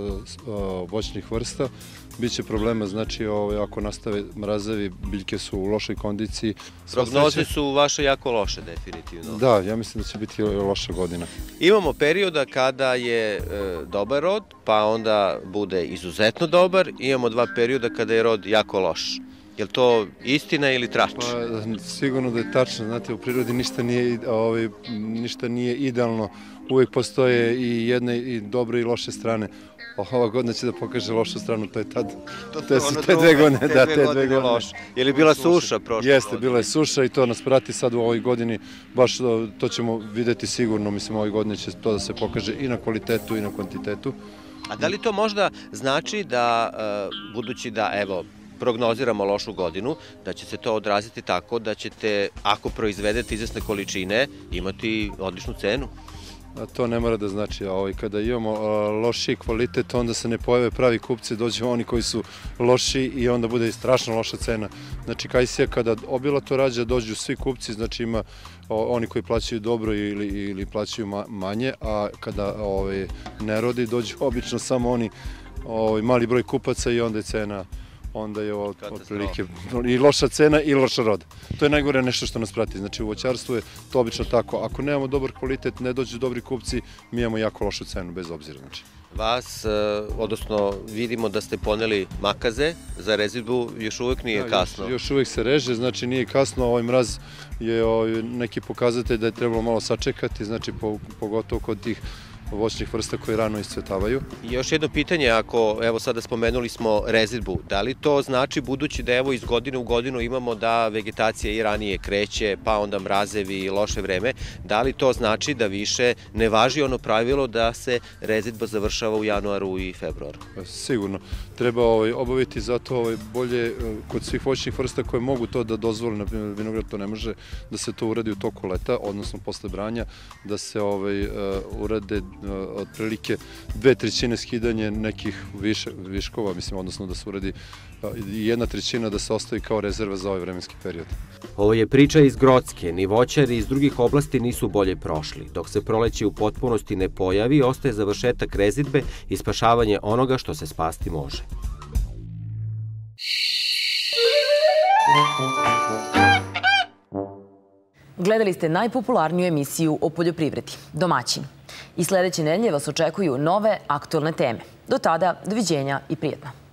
a, voćnih vrsta. Biće problema, znači ovaj, ako nastave mrazevi, biljke su u lošoj kondiciji. Prognoze su vaše jako loše, definitivno. Da, ja mislim da će biti loša godina. Imamo perioda kada je e, dobar rod, pa onda bude izuzetno dobar. Imamo dva perioda kada je rod jako loš. Je li to istina ili trač? Pa, sigurno da je tačno. Znate, u prirodi ništa nije, ovaj, ništa nije idealno. Uvijek postoje i jedne i dobre i loše strane. Ova godina će da pokaže lošu stranu, to je tad. To, to su te dve godine, da, te dve godine loše. Je li bila suša prošle? Jeste, bila je suša i to nas prati sad u ovoj godini. Baš to ćemo videti sigurno. Mislim, ovoj godini će to da se pokaže i na kvalitetu i na kvantitetu. A da li to možda znači da, budući da, evo, prognoziramo lošu godinu, da će se to odraziti tako da ćete, ako proizvedete izvesne količine, imati odličnu cenu? A to ne mora da znači. A ovaj, kada imamo a, lošiji kvalitet, onda se ne pojave pravi kupci, dođu oni koji su loši i onda bude i strašno loša cena. Znači, kajsija kada obilato rađa, dođu svi kupci, znači ima o, oni koji plaćaju dobro ili, ili plaćaju ma, manje, a kada ovaj, ne rodi, dođu obično samo oni ovaj, mali broj kupaca i onda je cena onda je ovo otprilike i loša cena i loša roda. To je najgore nešto što nas prati. Znači u voćarstvu je to obično tako. Ako nemamo dobar kvalitet, ne dođu dobri kupci, mi imamo jako lošu cenu, bez obzira. Znači. Vas, odnosno vidimo da ste poneli makaze za rezidbu, još uvek nije kasno. Još uvek se reže, znači nije kasno, ovaj mraz je neki pokazatelj da je trebalo malo sačekati, znači pogotovo kod tih voćnih vrsta koje rano iscvetavaju. I još jedno pitanje, ako, evo sada spomenuli smo rezidbu, da li to znači, budući da evo iz godine u godinu imamo da vegetacija i ranije kreće, pa onda mrazevi i loše vreme, da li to znači da više ne važi ono pravilo da se rezidba završava u januaru i februaru? Sigurno. Treba obaviti zato bolje kod svih voćnih vrsta koje mogu to da dozvole, na primjer vinograd to ne može, da se to uradi u toku leta, odnosno posle branja, da se urade otprilike dve trećine skidanje nekih viškova, mislim, odnosno da se uradi jedna trećina da se ostavi kao rezerva za ovaj vremenski period. Ovo je priča iz Grocke, ni voćari iz drugih oblasti nisu bolje prošli. Dok se proleće u potpunosti ne pojavi, ostaje završetak rezidbe i spašavanje onoga što se spasti može. Gledali ste najpopularniju emisiju o poljoprivredi, Domaćin. I sledeće nedelje vas očekuju nove aktualne teme. Do tada, doviđenja i prijetno.